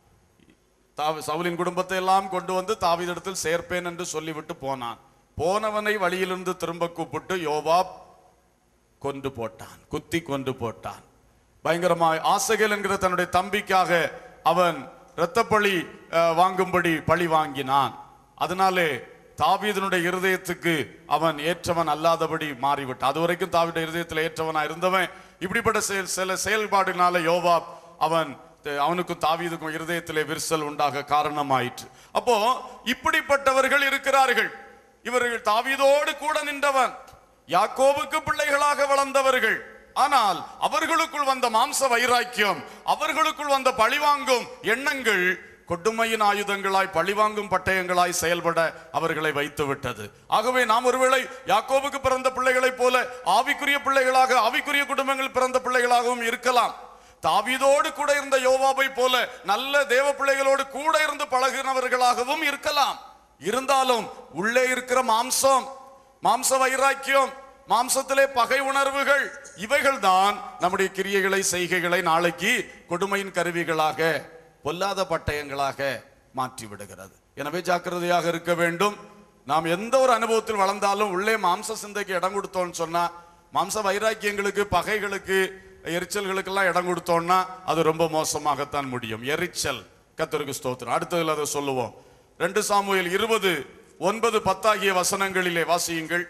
சவுலின் குடும்பத்தை எல்லாம் கொண்டு வந்து தாவீதிடத்தில் சேர்ப்பேன் என்று சொல்லிவிட்டு போனான். போனவனை வழியிலிருந்து திரும்ப கூப்பிட்டு யோவாப் கொன்று போட்டான், குத்தி கொன்று போட்டான். பயங்கரமாய் ஆசகேல் என்கிற தன்னுடைய தம்பிக்காக அவன் இரத்தப்பழி வாங்கும்படி பழி வாங்கினான். அதனாலே தாவீதினுடைய இருதயத்துக்கு அவன் ஏற்றவன் அல்லாதபடி மாறிவிட்டான். அதுவரைக்கும் தாவீதுடைய இருதயத்தில் ஏற்றவனா இருந்தவன் இப்படிப்பட்ட சில செயல்பாடுனால யோவாப் அவனுக்கும் தாவீதுக்கும் இருதயத்திலே விரிசல் உண்டாக காரணமாயிற்று. அப்போ இப்படிப்பட்டவர்கள் இருக்கிறார்கள். இவர்கள் தாவீதோடு கூட நின்றவன், யாக்கோபுக்கு பிள்ளைகளாக வளர்ந்தவர்கள். ஆனால் அவர்களுக்குள் வந்த மாம்ச வைராக்கியம், அவர்களுக்குள் வந்த பழிவாங்கும் எண்ணங்கள் கொடுமையின் ஆயுதங்களாய் பழிவாங்கும் பட்டயங்களாய் செயல்பட அவர்களை வைத்து விட்டது. ஆகவே நாம் ஒருவேளை யாக்கோபுக்கு பிறந்த பிள்ளைகளைப் போல ஆவிக்குரிய பிள்ளைகளாக, ஆவிக்குரிய குடும்பங்கள் பிறந்த பிள்ளைகளாகவும் இருக்கலாம். தாவீதோடு கூட இருந்த யோவாபை போல நல்ல தேவ பிள்ளைகளோடு கூட இருந்து பழகினவர்களாகவும் இருக்கலாம். இருந்தாலும் உள்ளே இருக்கிற மாம்ச வைராக்கியம், மாம்சத்திலே பகை உணர்வுகள், இவைகள் தான் நம்முடைய கிரியைகளை, செய்கைகளை நாளைக்கு கொடுமையின் கருவிகளாக, பொல்லாத பட்டயங்களாக மாற்றி விடுகிறது. எனவே ஜாக்கிரதையாக இருக்க வேண்டும். நாம் எந்த ஒரு அனுபவத்தில் வளர்ந்தாலும் உள்ளே மாம்ச சிந்தைக்கு இடம் கொடுத்தோம்னு சொன்னா, மாம்ச வைராக்கியங்களுக்கு, பகைகளுக்கு, எரிச்சல்களுக்கெல்லாம் இடம் கொடுத்தோம்னா அது ரொம்ப மோசமாகத்தான் முடியும். எரிச்சல். கர்த்தருக்கு ஸ்தோத்திரம். அடுத்ததுல அதை சொல்லுவோம். 2 சாமுவேல் 20:9-10 ஆகிய வசனங்களிலே வாசியுங்கள்.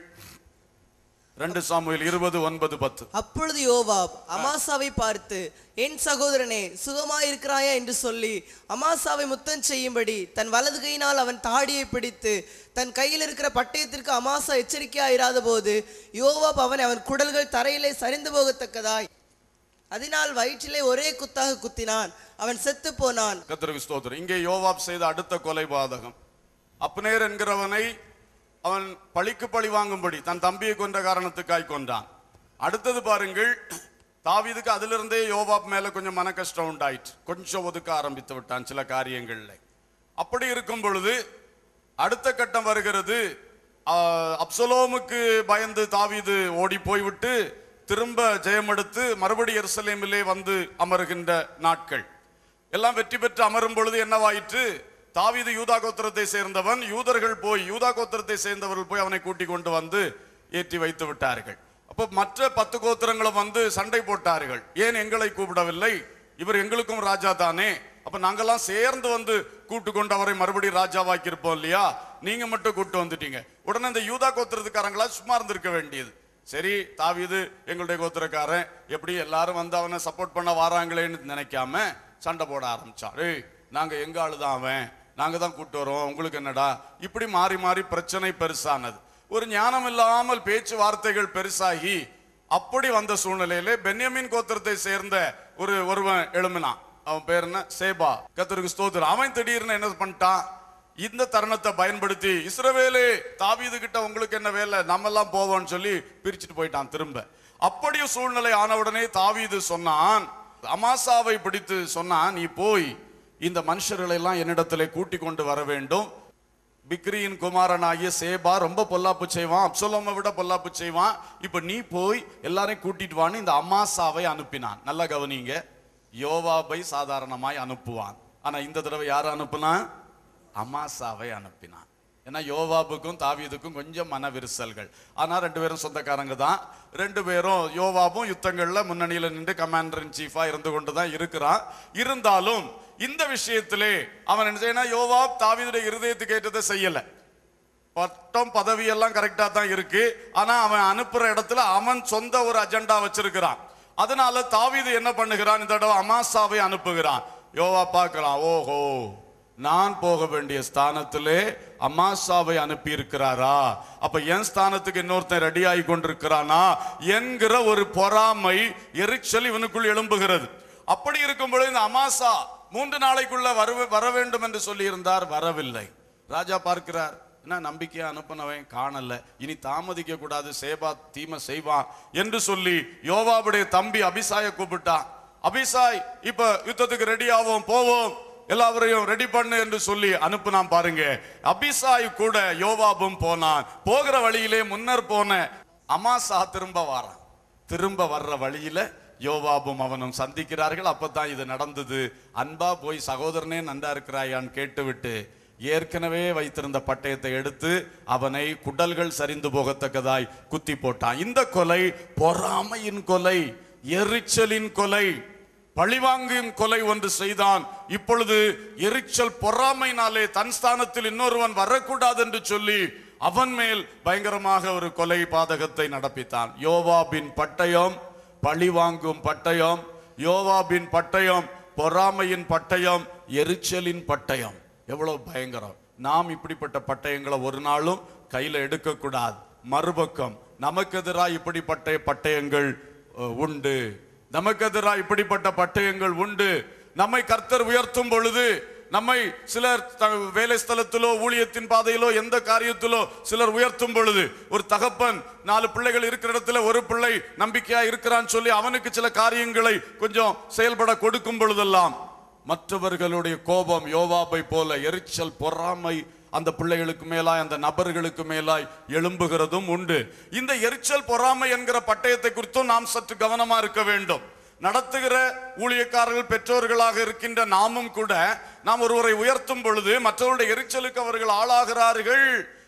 2 சாமுவேல் 20:9-10. அப்பொழுது யோவாப் அமாசாவை பார்த்து, என் சகோதரனே, சுகமாயிருக்கிறாயா என்று சொல்லி அமாசாவை முத்தம் செய்யும்படி தன் வலது கையினால் அவன் தாடியை பிடித்து, தன் கையில் இருக்கிற பட்டயத்திற்கு அமாசா எச்சரிக்கையாயிராத போது யோவாப் அவன் குடல்கள் தரையிலே சரிந்து போகத்தக்கதாய் அதனால் வயிற்றிலே ஒரே குத்தாக குத்தினான். அவன் செத்து போனான். கர்த்தருக்கு ஸ்தோத்திரம். இங்கே யோவாப் செய்த அடுத்த கொலைபாதகம். அப்னேர் என்கிறவனை அவன் பழிக்கு பழி வாங்கும்படி தன் தம்பியை கொன்ற காரணத்துக்காய் கொண்டான். அடுத்தது பாருங்கள், தாவீதுக்கு அதிலிருந்தே யோவாப் மேல கொஞ்சம் மன கஷ்டம் உண்டாயிற்று. கொஞ்சம் ஒதுக்க ஆரம்பித்து விட்டான் சில காரியங்கள்ல. அப்படி இருக்கும் பொழுது அடுத்த கட்டம் வருகிறது. அப்சலோமுக்கு பயந்து தாவீது ஓடி போய்விட்டு திரும்ப ஜெயமெடுத்து மறுபடி எருசலேமிலே வந்து அமருகின்ற நாட்கள் எல்லாம் வெற்றி பெற்று அமரும் பொழுது என்னவாயிற்று? தாவீது யூதா கோத்திரத்தை சேர்ந்தவன். யூதா கோத்திரத்தை சேர்ந்தவர்கள் போய் அவனை கூட்டிக் கொண்டு வந்து ஏற்றி வைத்து விட்டார்கள். அப்போ மற்ற 10 கோத்திரங்களும் வந்து சண்டை போட்டார்கள். ஏன் எங்களை கூப்பிடவில்லை? இவர் எங்களுக்கும் ராஜா தானே. அப்ப நாங்கெல்லாம் சேர்ந்து வந்து கூட்டு கொண்டு அவரை மறுபடியும் ராஜாவாக்கி இருப்போம் இல்லையா? நீங்க மட்டும் கூட்டு வந்துட்டீங்க. உடனே இந்த யூதா கோத்திரத்துக்காரங்களா சும்மா இருந்திருக்க வேண்டியது. சரி, தாவீது எங்களுடைய கோத்திரக்காரன், எப்படி எல்லாரும் வந்து அவனை சப்போர்ட் பண்ண வாராங்களேன்னு நினைக்காம சண்டை போட ஆரம்பிச்சாரு. நாங்க எங்க ஆளுதான் அவன், நாங்க தான் கூட்டு வரோம், உங்களுக்கு என்னடா? இப்படி மாறி மாறி பிரச்சனை பெருசானது. ஒரு ஞானம் இல்லாமல் பேச்சு வார்த்தைகள் பெருசாகி அப்படி வந்த சூழ்நிலையிலே பென்யமீன் கோத்திரத்தை சேர்ந்த ஒருவன் எழும்பினான். அவன் பேர் என்ன? சேபா. கர்த்தருக்கு ஸ்தோத்திரம். அவன் திடீர்னு என்ன பண்ணிட்டான்? இந்த தருணத்தை பயன்படுத்தி, இஸ்ரவேலே, தாவீது கிட்ட உங்களுக்கு என்ன வேலை, நம்ம எல்லாம் போவோம்னு சொல்லி பிரிச்சுட்டு போயிட்டான் திரும்ப. அப்படியே சூழ்நிலை ஆனவுடனே தாவீது சொன்னான், அமாசாவை பிடித்து சொன்னான், நீ போய் இந்த மனுஷர்களை எல்லாம் என்னிடத்திலே கூட்டி கொண்டு வர வேண்டும். பிக்ரியின் குமாரனாகிய சேபா ரொம்ப பொல்லாப்பு செய்வான், அப்சலோமை விட பொல்லாப்பு செய்வான். இப்ப நீ போய் எல்லாரையும் கூட்டிட்டு வான்னு இந்த அமாசாவை அனுப்பினான். நல்லா கவனிங்க, யோவாபை சாதாரணமாய் அனுப்புவான். ஆனா இந்த தடவை யாரை அனுப்புனான்? அமாசாவை அனுப்பினான். ஏன்னா யோவாபுக்கும் தாவீதுக்கும் கொஞ்சம் மன விரிசல்கள். ஆனா 2 பேரும் சொந்தக்காரங்க தான். 2 பேரும், யோவாபும் யுத்தங்கள்ல முன்னணியில நின்று கமாண்டர் இன் சீஃபா இருந்து கொண்டுதான் இருக்கிறான். இருந்தாலும் இந்த விஷயத்திலே அவன் என்ன செய்யணும்? யோவாப் தாவீதுடைய இருதயத்துக்கு ஏற்றதை செய்யல. பட்டம் பதவி எல்லாம் கரெக்டா தான் இருக்கு. ஆனா அவன் அனுப்புற இடத்துல அவன் சொந்த ஒரு அஜெண்டா வச்சிருக்கிறான். அதனால தாவீது என்ன பண்ணுகிறான்? இந்த தடவை அமாசாவை அனுப்புகிறான். யோவாப் பார்க்கலாம், ஓஹோ, நான் போக வேண்டிய ஸ்தானத்திலே அமாசாவை அனுப்பி இருக்கிறாரா, அப்ப என் ஸ்தானத்துக்கு இன்னொருத்தன் ரெடி ஆகி கொண்டிருக்கிறானா என்கிற ஒரு பொறாமை, எரிச்சல் இவனுக்குள் எழும்புகிறது. அப்படி இருக்கும் பொழுது இந்த அமாசா 3 நாளைக்குள்ள வர வேண்டும் என்று சொல்லி இருந்தார், வரவில்லை. ராஜா பார்க்கிறார், என்ன நம்பிக்கையா அனுப்பினவன் காணல, இனி தாமதிக்க கூடாது, சேபா தீமை செய்வான் என்று சொல்லி யோவாபுடைய தம்பி அபிசாயை கூப்பிட்டான். அபிசாய், இப்ப யுத்தத்துக்கு ரெடி ஆவோம், போவோம், எல்லாவரையும் ரெடி பண்ணு என்று சொல்லி அனுப்புனான். பாருங்க, அபிசாய் கூட யோவாபும் போனான். போகிற வழியிலே முன்னர் போன அமாசா திரும்ப வாரான். திரும்ப வர்ற வழியில யோவாபும் அவனும் சந்திக்கிறார்கள். அப்பதான் இது நடந்தது. அன்பா போய் சகோதரனே நன்றா இருக்கிறாயான்னு கேட்டுவிட்டு ஏற்கனவே வைத்திருந்த பட்டயத்தை எடுத்து அவனை குடல்கள் சரிந்து போகத்தக்கதாய் குத்தி போட்டான். இந்த கொலை பொறாமையின் கொலை, எரிச்சலின் கொலை, பழிவாங்கும் கொலை ஒன்று செய்தான். இப்பொழுது எரிச்சல் பொறாமையினாலே தன் ஸ்தானத்தில் இன்னொருவன் வரக்கூடாது என்று சொல்லி அவன் மேல் பயங்கரமாக ஒரு கொலை பாதகத்தை நடப்பித்தான். யோவாபின் பட்டயம் பழிவாங்கும் பட்டயம், யோவாபின் பட்டயம் பொறாமையின் பட்டயம், எரிச்சலின் பட்டயம். எவ்வளவு பயங்கரம்! நாம் இப்படிப்பட்ட பட்டயங்களை ஒரு நாளும் கையில எடுக்கக்கூடாது. மறுபக்கம் நமக்கு எதிராக இப்படிப்பட்ட பட்டயங்கள் உண்டு, நமக்கு எதிராக இப்படிப்பட்ட பட்டயங்கள் உண்டு. நம்மை கர்த்தர் உயர்த்தும் பொழுது, நம்மை சிலர் வேலை ஸ்தலத்திலோ ஊழியத்தின் பாதையிலோ எந்த காரியத்திலோ சிலர் உயர்த்தும் பொழுது, ஒரு தகப்பன் 4 பிள்ளைகள் இருக்கிற இடத்துல ஒரு பிள்ளை நம்பிக்கையா இருக்கிறான்னு சொல்லி அவனுக்கு சில காரியங்களை கொஞ்சம் செயல்பட கொடுக்கும் பொழுதெல்லாம் மற்றவர்களுடைய கோபம் யோவாபை போல எரிச்சல் பொறாமை அந்த பிள்ளைகளுக்கு மேலாய், அந்த நபர்களுக்கு மேலாய் எழும்புகிறதும் உண்டு. இந்த எரிச்சல் பொறாமை என்கிற பட்டயத்தை குறித்தும் நாம் சற்று கவனமா இருக்க வேண்டும். நடத்துகிற ஊழியக்காரர்கள், பெற்றோர்களாக இருக்கின்ற நாமும் கூட நாம் ஒருவரை உயர்த்தும் பொழுது மற்றவருடைய எரிச்சலுக்கு அவர்கள் ஆளாகிறார்கள்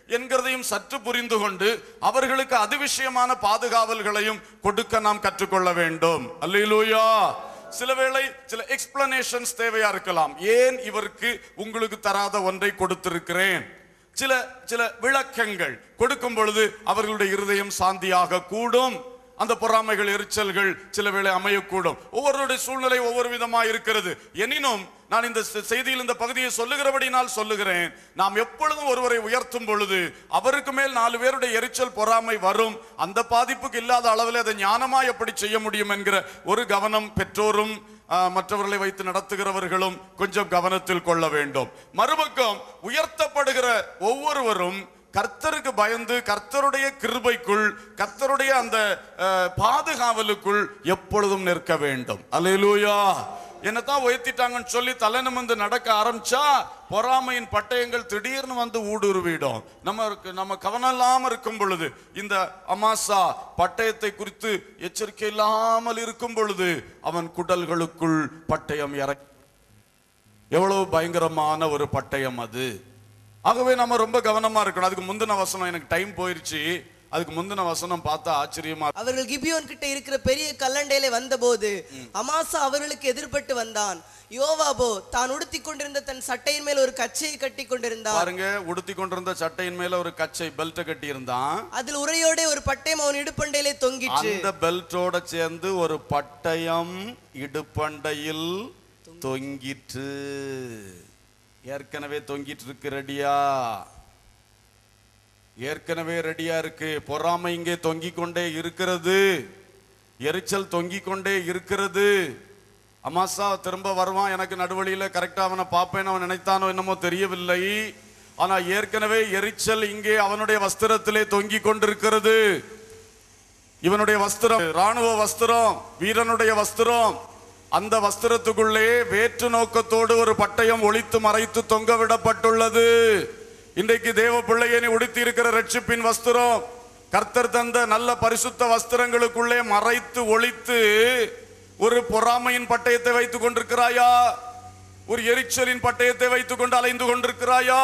என்கிறதையும் சற்று புரிந்து கொண்டு அவர்களுக்கு அது விஷயமான பாதுகாவல்களையும் கொடுக்க நாம் கற்றுக்கொள்ள வேண்டும். அல்லேலூயா. சில வேளை சில எக்ஸ்பிளனேஷன்ஸ் தேவையா இருக்கலாம். ஏன் இவருக்கு உங்களுக்கு தராத ஒன்றை கொடுத்திருக்கிறேன், சில சில விளக்கங்கள் கொடுக்கும் பொழுது அவர்களுடைய இருதயம் சாந்தியாக கூடும். அந்த பொறாமைகள், எரிச்சல்கள் சில வேளை அமையக்கூடும். ஒவ்வொருடைய சூழ்நிலை ஒவ்வொரு விதமாக இருக்கிறது. எனினும் நான் இந்த செய்தியில் இந்த பகுதியை சொல்லுகிறபடினால் சொல்லுகிறேன், நாம் எப்பொழுதும் ஒருவரை உயர்த்தும் பொழுது அவருக்கு மேல் 4 பேருடைய எரிச்சல், பொறாமை வரும். அந்த பாதிப்புக்கு இல்லாத அளவில் அதை ஞானமாய் எப்படி செய்ய முடியும் என்கிற ஒரு கவனம் பெற்றோரும் மற்றவர்களை வைத்து நடத்துகிறவர்களும் கொஞ்சம் கவனத்தில் கொள்ள வேண்டும். மறுபக்கம் உயர்த்தப்படுகிற ஒவ்வொருவரும் கர்த்தருக்கு பயந்து கர்த்தருடைய கிருபைக்குள், கர்த்தருடைய அந்த பாதுகாவலுக்குள் எப்பொழுதும் நிற்க வேண்டும். அல்லேலூயா. என்னதான் உயர்த்திட்டாங்கன்னு சொல்லி தலை நிமிர்ந்து நடக்க ஆரம்பிச்சா பொறாமையின் பட்டயங்கள் திடீர்னு வந்து ஊடுருவிடும். நம்ம கவனம் இல்லாமல் இருக்கும் பொழுது, இந்த அமாசா பட்டயத்தை குறித்து எச்சரிக்கை இல்லாமல் இருக்கும் பொழுது அவன் குடல்களுக்குள் பட்டயம் எவ்வளவு பயங்கரமான ஒரு பட்டயம் அது. ஆகவே நம்ம ரொம்ப கவனமா இருக்கணும். அதுக்கு முந்தின வசனம், எனக்கு டைம் போயிருச்சு, அதுக்கு முந்தின வசனம் பார்த்தா ஆச்சரியமா. அவர்கள் கிபியோன் கிட்ட இருக்கிற பெரிய கல்லண்டையில வந்தபோது அமாசா அவர்களுக்கு எதிர்பட்டு வந்தான். யோவாபோ தான் உடுத்தி கொண்டிருந்த தன் சட்டையின் மேல் ஒரு கச்சையை கட்டி கொண்டிருந்தான். பாருங்க, உடுத்தி கொண்டிருந்த சட்டையின் மேல ஒரு கச்சை, பெல்ட் கட்டி இருந்தான். அதில் உரையோட ஒரு பட்டயம் அவன் இடுப்பண்டையிலே தொங்கிற்று. அந்த பெல்ட்டோட சேர்ந்து ஒரு பட்டயம் இடுப்பண்டையில் தொங்கிற்று. ஏற்கனவே தொங்கிட்டு இருக்கு. ரெடியா? ஏற்கனவே ரெடியா இருக்கு. பொறாமை இங்கே தொங்கிக் கொண்டே இருக்கிறது, எரிச்சல் தொங்கிக் கொண்டே இருக்கிறது. அமாசா திரும்ப வருவான், எனக்கு நடுவழியில கரெக்டா அவனை பார்ப்பேன் அவன் நினைத்தானோ என்னமோ தெரியவில்லை. ஆனா ஏற்கனவே எரிச்சல் இங்கே அவனுடைய வஸ்திரத்திலே தொங்கிக் கொண்டிருக்கிறது. இவனுடைய வஸ்திரம் ராணுவ வஸ்திரம், வீரனுடைய வஸ்திரம். அந்த வஸ்திரத்துக்குள்ளே வேற்று நோக்கத்தோடு ஒரு பட்டயம் ஒளித்து மறைத்து தொங்க விடப்பட்டுள்ளது. இன்றைக்கு தேவ பிள்ளையை உடுத்தி இருக்கிற ரட்சிப்பின் வஸ்திரம், கர்த்தர் தந்த நல்ல பரிசுத்த வஸ்திரங்களுக்குள்ளே மறைத்து ஒளித்து ஒரு பொறாமையின் பட்டயத்தை வைத்துக் கொண்டிருக்கிறாயா? ஒரு எரிச்சலின் பட்டயத்தை வைத்துக் கொண்டு அலைந்து கொண்டிருக்கிறாயா?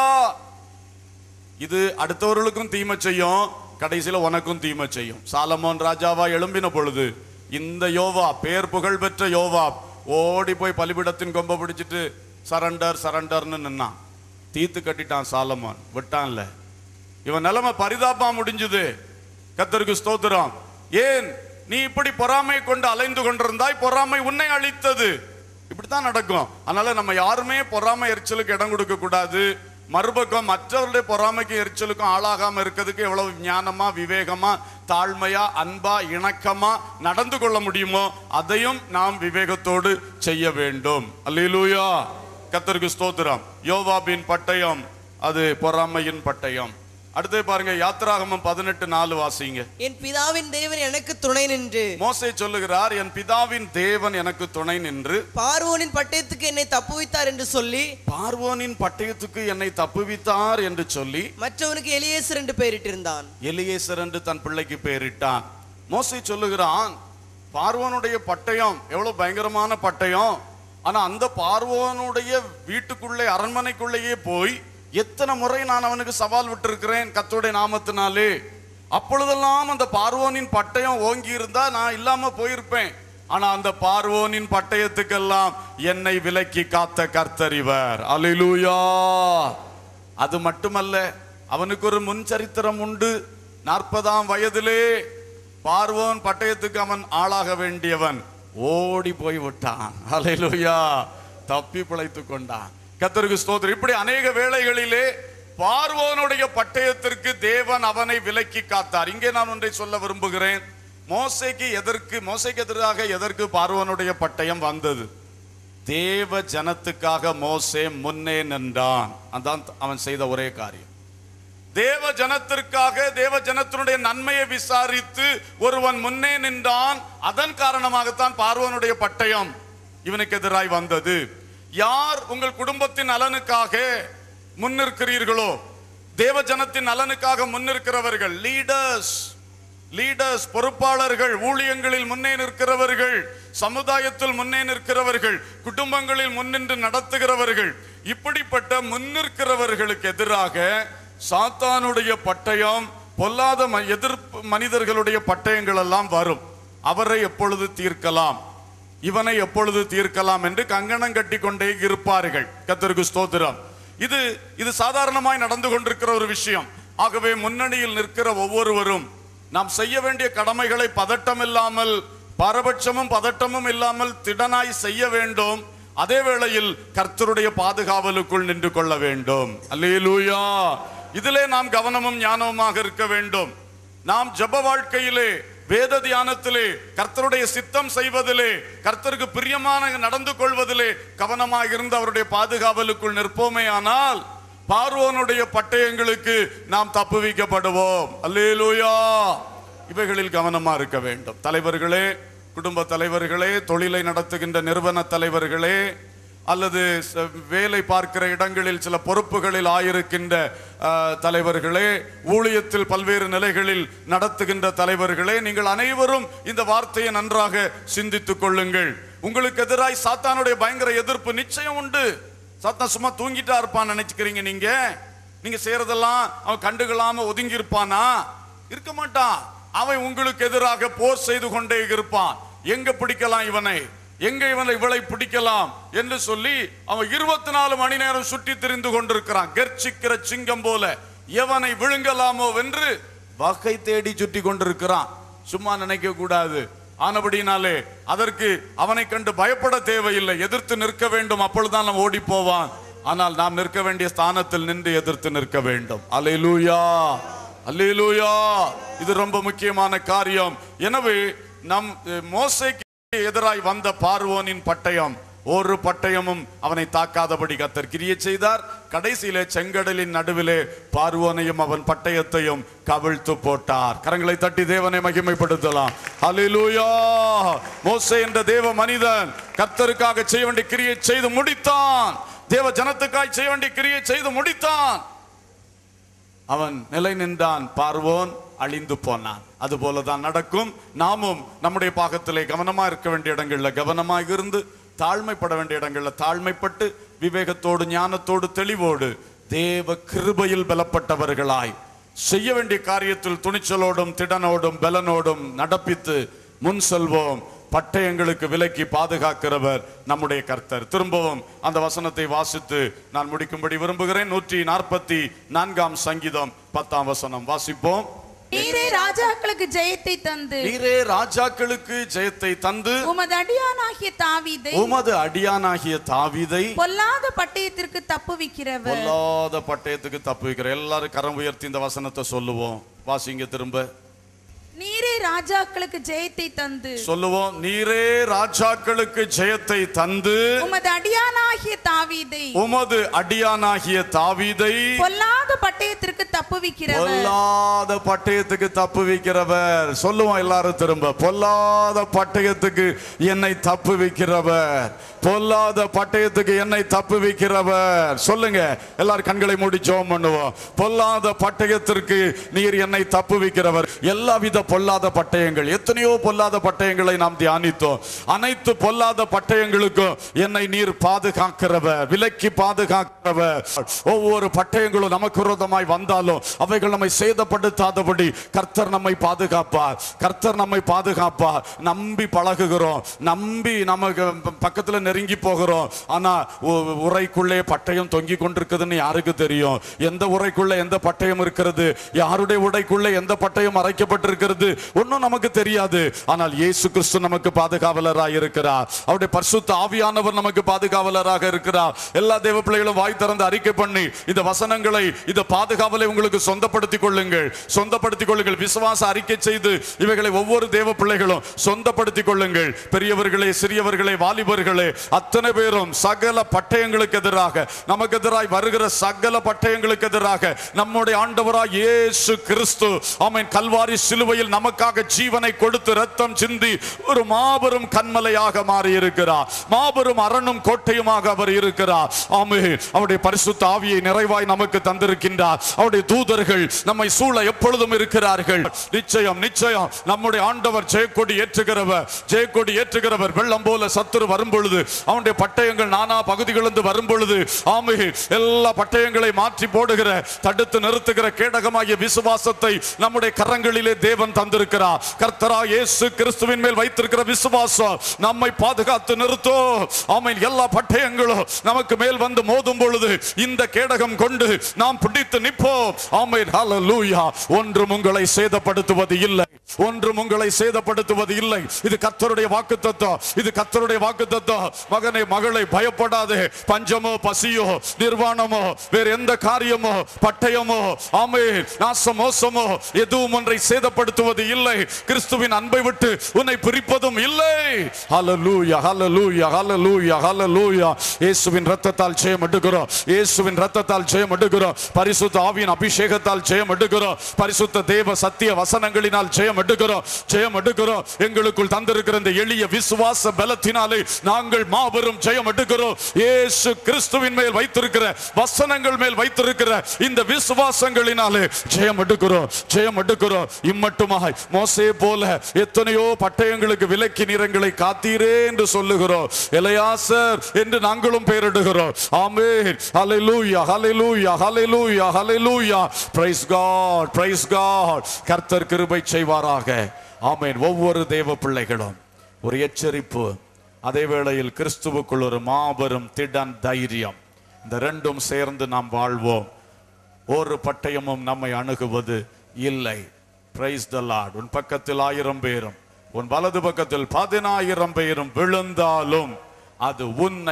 இது அடுத்தவர்களுக்கும் தீமை செய்யும், கடைசியில உனக்கும் தீமை செய்யும். சாலமோன் ராஜாவா எழும்பின பொழுது இந்த யோவா, பேர் புகழ் பெற்ற யோவா, ஓடி போய் பலிபீடத்தின் கொம்ப பிடிச்சிட்டு சரண்டர் சரண்டர்னு நின்னான். தீத்து கட்டிட்டான் சாலமோன், விட்டான்ல. இவன் நிலைமை பரிதாபமா முடிஞ்சது. கர்த்தருக்கு ஸ்தோத்திரம். ஏன் நீ இப்படி பொறாமை கொண்டு அலைந்து கொண்டிருந்தாய்? பொறாமை உன்னை அழித்தது. இப்படித்தான் நடக்கும். அதனால நம்ம யாருமே பொறாமை எரிச்சலுக்கு இடம் கொடுக்க கூடாது. மறுபக்கம் மற்றவருடைய பொறாமைக்கு எரிச்சலுக்கும் ஆளாகாம இருக்கிறதுக்கு எவ்வளவு ஞானமா, விவேகமா, தாழ்மையா, அன்பா, இணக்கமா நடந்து கொள்ள முடியுமோ அதையும் நாம் விவேகத்தோடு செய்ய வேண்டும். அல்லேலூயா. கர்த்தருக்கு ஸ்தோத்திரம். யோவாபின் பட்டயம் அது பொறாமையின் பட்டயம். அடுத்து பாருங்க, யாத்திராகமம் 18:4 வாசிங்க. என் பிதாவின் தேவன் எனக்கு துணை நின்று, மோசே சொல்லுகிறார், என் பிதாவின் தேவன் எனக்கு துணை நின்று பார்வோனின் பட்டயத்துக்கு என்னை தப்புவித்தார் என்று சொல்லி, பார்வோனின் பட்டயத்துக்கு என்னை தப்புவித்தார் என்று சொல்லி மற்றவனுக்கு எலியேசர் என்று பெயரிட்டிருந்தான். எலியேசர் என்று தன் பிள்ளைக்கு பெயரிட்டான். மோசே சொல்லுகிறான், பார்வோனுடைய பட்டயம் எவ்வளவு பயங்கரமான பட்டயம். ஆனா அந்த பார்வோனுடைய வீட்டுக்குள்ளே, அரண்மனைக்குள்ளேயே போய் எத்தனை முறை நான் அவனுக்கு சவால் விட்டிருக்கிறேன் கர்த்தருடைய நாமத்தினாலே. அப்பொழுதெல்லாம் அந்த பார்வோனின் பட்டயம் ஓங்கி இருந்தா நான் இல்லாம போயிருப்பேன். ஆனா அந்த பார்வோனின் பட்டயத்துக்கெல்லாம் என்னை விலக்கி காத்த கர்த்தர் இவர். அல்லேலூயா. அது மட்டுமல்ல, அவனுக்கு ஒரு முன் சரித்திரம் உண்டு. 40ஆம் வயதிலே பார்வோன் பட்டயத்துக்கு அவன் ஆளாக வேண்டியவன். ஓடி போய் விட்டான். அல்லேலூயா. தப்பி பிழைத்து கொண்டான். கர்த்தருக்கு ஸ்தோத்திரம். இப்படி அநேக வேளைகளிலே பார்வோனுடைய பட்டயத்திற்கு தேவன் அவனை விலக்கி காத்தார். இங்கே நான் ஒன்றை சொல்ல விரும்புகிறேன். மோசேக்கு எதிராக எதற்கு பார்வோனுடைய பட்டயம் வந்தது? தேவ ஜனத்துக்காக மோசே முன்னே நின்றான். அதான் அவன் செய்த ஒரே காரியம். தேவ ஜனத்திற்காக, தேவ ஜனத்தினுடைய நன்மையை விசாரித்து ஒருவன் முன்னே நின்றான். அதன் காரணமாகத்தான் பார்வோனுடைய பட்டயம் இவனுக்கு எதிராய் வந்தது. யார் உங்கள் குடும்பத்தின் நலனுக்காக முன்னிற்கிறீர்களோ, தேவ ஜனத்தின் நலனுக்காக முன்னிற்கிறவர்கள், லீடர்ஸ், பொறுப்பாளர்கள், ஊழியங்களில் முன்னே நிற்கிறவர்கள், சமுதாயத்தில் முன்னே நிற்கிறவர்கள், குடும்பங்களில் முன்னின்று நடத்துகிறவர்கள், இப்படிப்பட்ட முன்னிற்கிறவர்களுக்கு எதிராக சாத்தானுடைய பட்டயம், பொல்லாத எதிர்ப்பு மனிதர்களுடைய பட்டயங்கள் எல்லாம் வரும். அவரை எப்பொழுது தீர்க்கலாம், இவனை எப்பொழுது தீர்க்கலாம் என்று கங்கணம் கட்டி கொண்டே இருப்பார்கள். கர்த்தருக்கு ஸ்தோத்திரம். இது சாதாரணமாய் நடந்து கொண்டிருக்கிற ஒரு விஷயம். ஆகவே முன்னணியில் நிற்கிற ஒவ்வொருவரும் நாம் செய்ய வேண்டிய கடமைகளை பதட்டம் இல்லாமல், பாரபட்சமும் பதட்டமும் இல்லாமல் திடனாய் செய்ய வேண்டும். அதே வேளையில் கர்த்தருடைய பாதுகாவலுக்குள் நின்று கொள்ள வேண்டும். அல்லேலூயா. இதிலே நாம் கவனமும் ஞானமுமாக இருக்க வேண்டும். நாம் ஜெப வாழ்க்கையிலே, வேத தியானத்திலே, கர்த்தருடைய சித்தம் செய்வதிலே, கர்த்தருக்கு பிரியமான நடந்து கொள்வதிலே கவனமாக இருந்து அவருடைய பாதுகாவலுக்குள் நிற்போமே ஆனால் பார்வோனுடைய பட்டயங்களுக்கு நாம் தப்புவிக்கப்படுவோம். அல்லேலூயா. இவைகளில் கவனமா இருக்க வேண்டும். தலைவர்களே, குடும்ப தலைவர்களே, தொழிலை நடத்துகின்ற நிறுவன தலைவர்களே, அல்லது வேலை பார்க்கிற இடங்களில் சில பொறுப்புகளில் ஆயிருக்கின்ற தலைவர்களே, ஊழியத்தில் பல்வேறு நிலைகளில் நடத்துகின்ற தலைவர்களே, நீங்கள் அனைவரும் இந்த வார்த்தையை நன்றாக சிந்தித்துக் கொள்ளுங்கள். உங்களுக்கு எதிராய் சாத்தானுடைய பயங்கர எதிர்ப்பு நிச்சயம் உண்டு. சாத்தான் சும்மா தூங்கிட்டா இருப்பான்னு நினைச்சுக்கிறீங்க? நீங்க செய்யறதெல்லாம் அவன் கண்டுகளாம ஒதுங்கி இருப்பானா? இருக்க மாட்டான். அவன் உங்களுக்கு எதிராக போர் செய்து கொண்டே இருப்பான். எங்க பிடிக்கலாம் இவனை, எங்க இவளை பிடிக்கலாம் என்று சொல்லி அவன் 24 மணி நேரம் சுற்றி திரிந்து கொண்டிருக்கிறான். கர்ச்சிக்கிற சிங்கம் போல எவனை விழுங்கலாமோ என்று வகை தேடி சுற்றி கொண்டிருக்கிறான். சும்மா நினைக்க கூடாது. ஆனபடினாலே அதற்கு அவனை கண்டு பயப்பட தேவையில்லை. எதிர்த்து நிற்க வேண்டும். அப்பொழுதுதான் நாம் ஓடி போவான். ஆனால் நாம் நிற்க வேண்டிய ஸ்தானத்தில் நின்று எதிர்த்து நிற்க வேண்டும். அல்லேலூயா, அல்லேலூயா. இது ரொம்ப முக்கியமான காரியம். எனவே நம் மோசேக்கு எதிராய் வந்த பார்வோனின் பட்டயம், ஒரு பட்டயமும் அவனை தாக்காதபடி கர்த்தர் கிரியை செய்தார். கடைசியிலே செங்கடலின் நடுவிலே பார்வோனையும் அவன் பட்டயத்தையும் கவிழ்த்து போட்டார். கரங்களை தட்டி தேவனை மகிமைப்படுத்தலாம். அல்லேலூயா. மோசே என்ற தேவ மனிதன் கர்த்தருக்காக செய்ய வேண்டிய கிரியை செய்து முடித்தான். தேவ ஜனத்துக்காய் செய்ய வேண்டிய கிரியை செய்து முடித்தான். அவன் நிலை நின்றான். பார்வோன் அழிந்து போனான். அதுபோலதான் நடக்கும். நாமும் நம்முடைய பாகத்திலே கவனமா இருக்க வேண்டிய இடங்கள்ல கவனமாக இருந்து, தாழ்மைப்பட வேண்டிய இடங்கள்ல தாழ்மைப்பட்டு, விவேகத்தோடு ஞானத்தோடு தெளிவோடு தேவ கிருபையில் பலப்பட்டவர்களாய் செய்ய வேண்டிய காரியத்தில் துணிச்சலோடும் திடனோடும் பலனோடும் நடப்பித்து முன் செல்வோம். பட்டயங்களுக்கு விலக்கி பாதுகாக்கிறவர் நம்முடைய கர்த்தர். திரும்பவும் அந்த வசனத்தை வாசித்து நான் முடிக்கும்படி விரும்புகிறேன். 144 சங்கீதம் 10 வசனம் வாசிப்போம். நீரே ராஜாக்களுக்கு ஜெயத்தை தந்து, நீரே ராஜாக்களுக்கு ஜெயத்தை தந்து, உமது அடியானாகிய தாவீதை, உமது அடியானாகிய தாவீதை பொல்லாத பட்டயத்திற்கு தப்புவிக்கிறவர். பொல்லாத பட்டயத்துக்கு தப்புவிக்கிற. எல்லாரும் கரம் உயர்த்தி இந்த வசனத்தை சொல்லுவோம். வாசிங்க திரும்ப. நீரே ராஜாக்களுக்கு ஜெயத்தை தந்து, சொல்லுவோம். நீரே ராஜாக்களுக்கு ஜெயத்தை தந்து, உமது அடியானாகிய தாவீதை, உமது அடியானாகிய தாவீதை பொல்லாத பட்டயத்திற்கு தப்புவிக்கிறவர். பொல்லாத பட்டயத்துக்கு தப்புவிக்கிறவர். சொல்லுவோம் எல்லாரும் திரும்ப. பொல்லாத பட்டயத்துக்கு என்னை தப்புவிக்கிறவர். பொல்லாத பட்டயத்துக்கு என்னை தப்புவிக்கிறவர். சொல்லுங்க எல்லாரும். கண்களை மூடி ஜெபம் பண்ணுவோம். பொல்லாத பட்டயத்திற்கு நீர் என்னை தப்புவிக்கிறவர். எல்லாவித பொல்லாத பட்டயங்கள், எத்தனையோ பொல்லாத பட்டயங்களை நாம் தியானித்தோம். அனைத்து பொல்லாத பட்டயங்களுக்கும் என்னை நீர் பாதுகாக்கிறவர், விலக்கி பாதுகாக்கிறவர். ஒவ்வொரு பட்டயங்களும் நமக்கு விரோதமாய் வந்தாலும் அவைகள் நம்மை சேதப்படுத்தாதபடி கர்த்தர் நம்மை பாதுகாப்பார். கர்த்தர் நம்மை பாதுகாப்பார். நம்பி பழகுகிறோம், நம்பி நமக்கு பக்கத்துல நெருங்கி போகிறோம். ஆனா உரைக்குள்ளே பட்டயம் தொங்கி கொண்டிருக்குதுன்னு யாருக்கு தெரியும்? எந்த உரைக்குள்ள எந்த பட்டயம் இருக்கிறது, யாருடைய உடைக்குள்ளே எந்த பட்டயம் அரைக்கப்பட்டிருக்கிறது ஒன்னும் நமக்கு தெரியாது. ஆனால் இயேசு கிறிஸ்து நமக்கு பாதுகாவலராக இருக்கிறார். அவருடைய பரிசுத்த ஆவியானவர் நமக்கு பாதுகாவலராக இருக்கிறார். எல்லா தேவ பிள்ளைகளும் வாய் திறந்து அறிக்கை பண்ணி இந்த வசனங்களை, இந்த பாதுகாவலை உங்களுக்கு சொந்தப்படுத்திக் கொள்ளுங்கள். சொந்தப்படுத்திக் கொள்ளுங்கள். விசுவாச அறிக்கை செய்து இவைகளை ஒவ்வொரு தேவ பிள்ளைகளும் சொந்தப்படுத்திக் கொள்ளுங்கள். பெரியவர்களே, சிறியவர்களே, வாலிபர்களே, அத்தனை பேரும் சகல பட்டயங்களுக்கு எதிராக, நமக்கு எதிராய் வருகிற சகல பட்டயங்களுக்கு எதிராக நம்முடைய ஆண்டவராய் இயேசு கிறிஸ்து ஆமென் கல்வாரி சிலுவையில் நமக்கு நமக்காக ஜீவனை கொடுத்து ரத்தம் சிந்தி ஒரு மாபெரும் கன்மலையாக மாறி இருக்கிறார். மாபெரும் அரணும் கோட்டையுமாக அவர் இருக்கிறார். ஆமென். அவருடைய பரிசுத்த ஆவியை நிறைவாய் நமக்கு தந்திருக்கின்றார். அவருடைய தூதர்கள் நம்மை சூழ எப்பொழுதும் இருக்கிறார்கள். நிச்சயம் நிச்சயம் நம்முடைய ஆண்டவர் ஜெயக்கொடி ஏற்றுகிறவர். வெள்ளம் போல சத்துரு வரும் பொழுது, அவனுடைய பட்டயங்கள் நானா பகுதிகளிலிருந்து வரும் பொழுது, ஆமென், எல்லா பட்டயங்களை மாற்றி போடுகிற, தடுத்து நிறுத்துகிற கேடகமாகிய விசுவாசத்தை நம்முடைய கரங்களிலே தேவன் தந்திருக்கிறார். கர்த்தராகிய இயேசு கிறிஸ்துவின் மேல் வைத்திருக்கிற விசுவாசம் நம்மை பாதுகாத்து நிறுத்தும். ஆமென். எல்லா பட்டயங்களும் நமக்கு மேல் வந்து மோதும் பொழுது இந்த கேடகம் கொண்டு நாம் பிடித்து நிற்போம். ஆமென். ஹல்லேலூயா. ஒன்றும் உங்களை சேதப்படுத்துவது இல்லை. இது கர்த்தருடைய வாக்குத்தத்தம். மகனே மகளே, பயப்படாதே. பஞ்சமோ பசியோ நிர்வாணமோ வேறு எந்த காரியமோ பட்டயமோ ஆமென் நாசமோசமோ எதுவும் ஒன்றை சேதப்படுத்துவது இல்லை. கிறிஸ்துவின் அன்பை விட்டு உன்னை பிரிப்பதும் இல்லை. ஹல்லேலூயா, ஹல்லேலூயா, ஹல்லேலூயா, ஹல்லேலூயா. இயேசுவின் இரத்தத்தால் ஜெயம் எடுக்கிறோம். பரிசுத்த ஆவியின் அபிஷேகத்தால் ஜெயம் எடுக்கிறோம். பரிசுத்த தேவ சத்திய வசனங்களினால் ஜெயம் எடுக்கிறோம். எங்களுக்குள் தந்திருக்கிற இந்த எளிய விசுவாச பலத்தினாலே நாங்கள் மாபெரும் ஜெயம் எடுக்கிறோம். இயேசு கிறிஸ்துவின் மேல் வைத்திருக்கிற வசனங்கள் மேல் வைத்திருக்கிற இந்த விசுவாசங்களினாலே ஜெயம் எடுக்கிறோம். இம்மட்டுமாய் மோசே போல எத்தனையோ பட்டயங்களுக்கு விலக்கி நிறங்களை காத்தீரே என்று சொல்லுகிறோம். எலியாசர் என்று நாங்களும் பெயரிடுகிறோம். Amen. Hallelujah, hallelujah, hallelujah, hallelujah. Praise god, praise god. கர்த்தர் கிருபை செய்வாராக. ஆமென். ஒவ்வொரு தேவ பிள்ளைகளும் ஒரு எச்சரிப்பு, அதே வேளையில் கிறிஸ்துவுக்குள் ஒரு மாபெரும் திடன் தைரியம், இந்த ரெண்டும் சேர்ந்து நாம் வாழ்வோம். ஒரு பட்டயமும் நம்மை அணுகுவது இல்லை. Praise the lord. உன் பக்கத்தில் 1000 பேரும் உன் வலது பக்கத்தில் 10,000 பேரும் விழுந்தாலும் அது உன்னை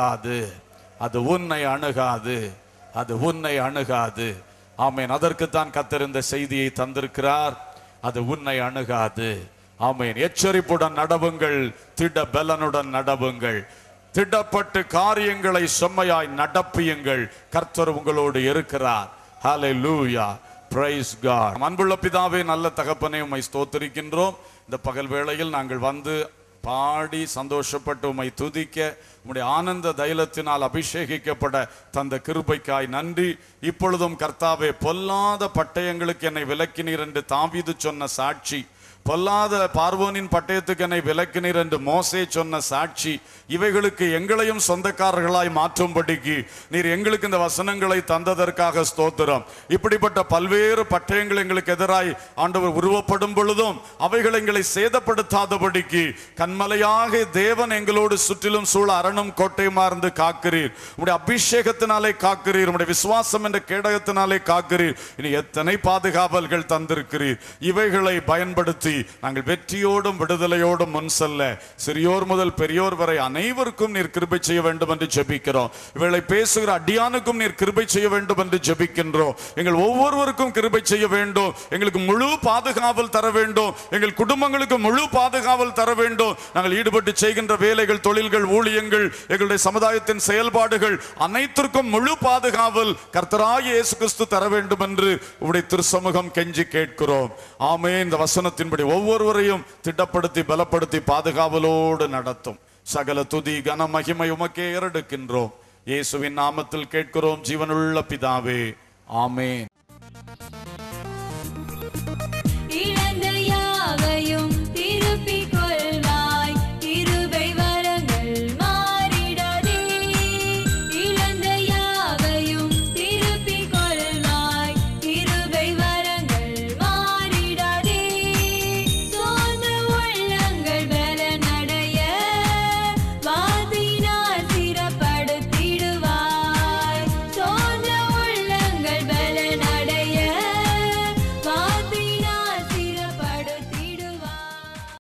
அணுகாது. ஆமென். அதற்குத்தான் கர்த்தர் இந்த செய்தியை தந்திருக்கிறார். அது உன்னை அணுகாது. ஆமென். எச்சரிப்புடன் நடவுங்கள், திட பலனுடன் நடவுங்கள். திடப்பட்டு காரியங்களை செம்மையாய் நடப்பியுங்கள். கர்த்தர் உங்களோடு இருக்கிறார். Hallelujah, praise god. அன்புள்ள பிதாவே, நல்ல தகப்பனே, உம்மை ஸ்தோத்திரிக்கின்றோம். இந்த பகல் வேளையில் நாங்கள் வந்து பாடி சந்தோஷப்பட்டு உம்மை துதிக்க, உம்முடைய ஆனந்த தைலத்தினால் அபிஷேகிக்கப்பட தந்த கிருபைக்காய் நன்றி. இப்பொழுதும் கர்த்தாவே, பொல்லாத பட்டயங்களுக்கு என்னை விலக்கினீர் என்று தாவீது சொன்ன சாட்சி, பொல்லாத பார்வோனின் பட்டயத்துக்கு என்னை விலக்கினீர் என்று மோசே சொன்ன சாட்சி, இவைகளுக்கு எங்களையும் சொந்தக்காரர்களாய் மாற்றும்படிக்கு நீர் எங்களுக்கு இந்த வசனங்களை தந்ததற்காக ஸ்தோத்திரம். இப்படிப்பட்ட பல்வேறு பட்டயங்கள் எங்களுக்கு எதிராய் ஆண்டவர் உருவப்படும் பொழுதும் அவைகள் எங்களை சேதப்படுத்தாதபடிக்கு கண்மலையாக தேவன் எங்களோடு சுற்றிலும் சூழ அரணும் கோட்டையுமா இருந்து காக்கிறீர். உடைய அபிஷேகத்தினாலே காக்கிறீர். உடைய விசுவாசம் என்ற கேடகத்தினாலே காக்கிறீர். இனி எத்தனை பாதுகாவல்கள் தந்திருக்கிறீர். இவைகளை பயன்படுத்தி நாங்கள் வெற்றியோடும் விடுதலையோடும் முன் செல்ல சிறியோர் முதல் பெரியோர் வரை அனைவருக்கும் நீர் கிருபை செய்ய வேண்டும் என்று ஜெபிக்கிறோம். இவளை பேசுகிற அடியானுக்கும் நீர் கிருபை செய்ய வேண்டும் என்று ஜெபிக்கின்றோம். எங்கள் ஒவ்வொருவருக்கும் கிருபை செய்ய வேண்டும். எங்களுக்கு முழு பாதுகாவல் தர வேண்டும். எங்கள் குடும்பங்களுக்கு முழு பாதுகாவல் தர வேண்டும். நாங்கள் ஈடுபட்டு செய்கின்ற வேலைகள், தொழில்கள், ஊழியங்கள், எங்களுடைய சமுதாயத்தின் செயல்பாடுகள் அனைத்திற்கும் முழு பாதுகாவல் கர்த்தராகிய இயேசு கிறிஸ்து தர வேண்டும் என்று உம்முடைய திருச்சமூகம் கெஞ்சி கேட்கிறோம். ஆமென். இந்த வசனத்தின்படி ஒவ்வொருவரையும் திட்டப்படுத்தி பலப்படுத்தி பாதுகாவலோடு நடத்தும். சகல துதி கன மகிமை உமக்கே ஏறெடுக்கின்றோம். இயேசுவின் நாமத்தில் கேட்கிறோம் ஜீவனுள்ள பிதாவே. ஆமென்.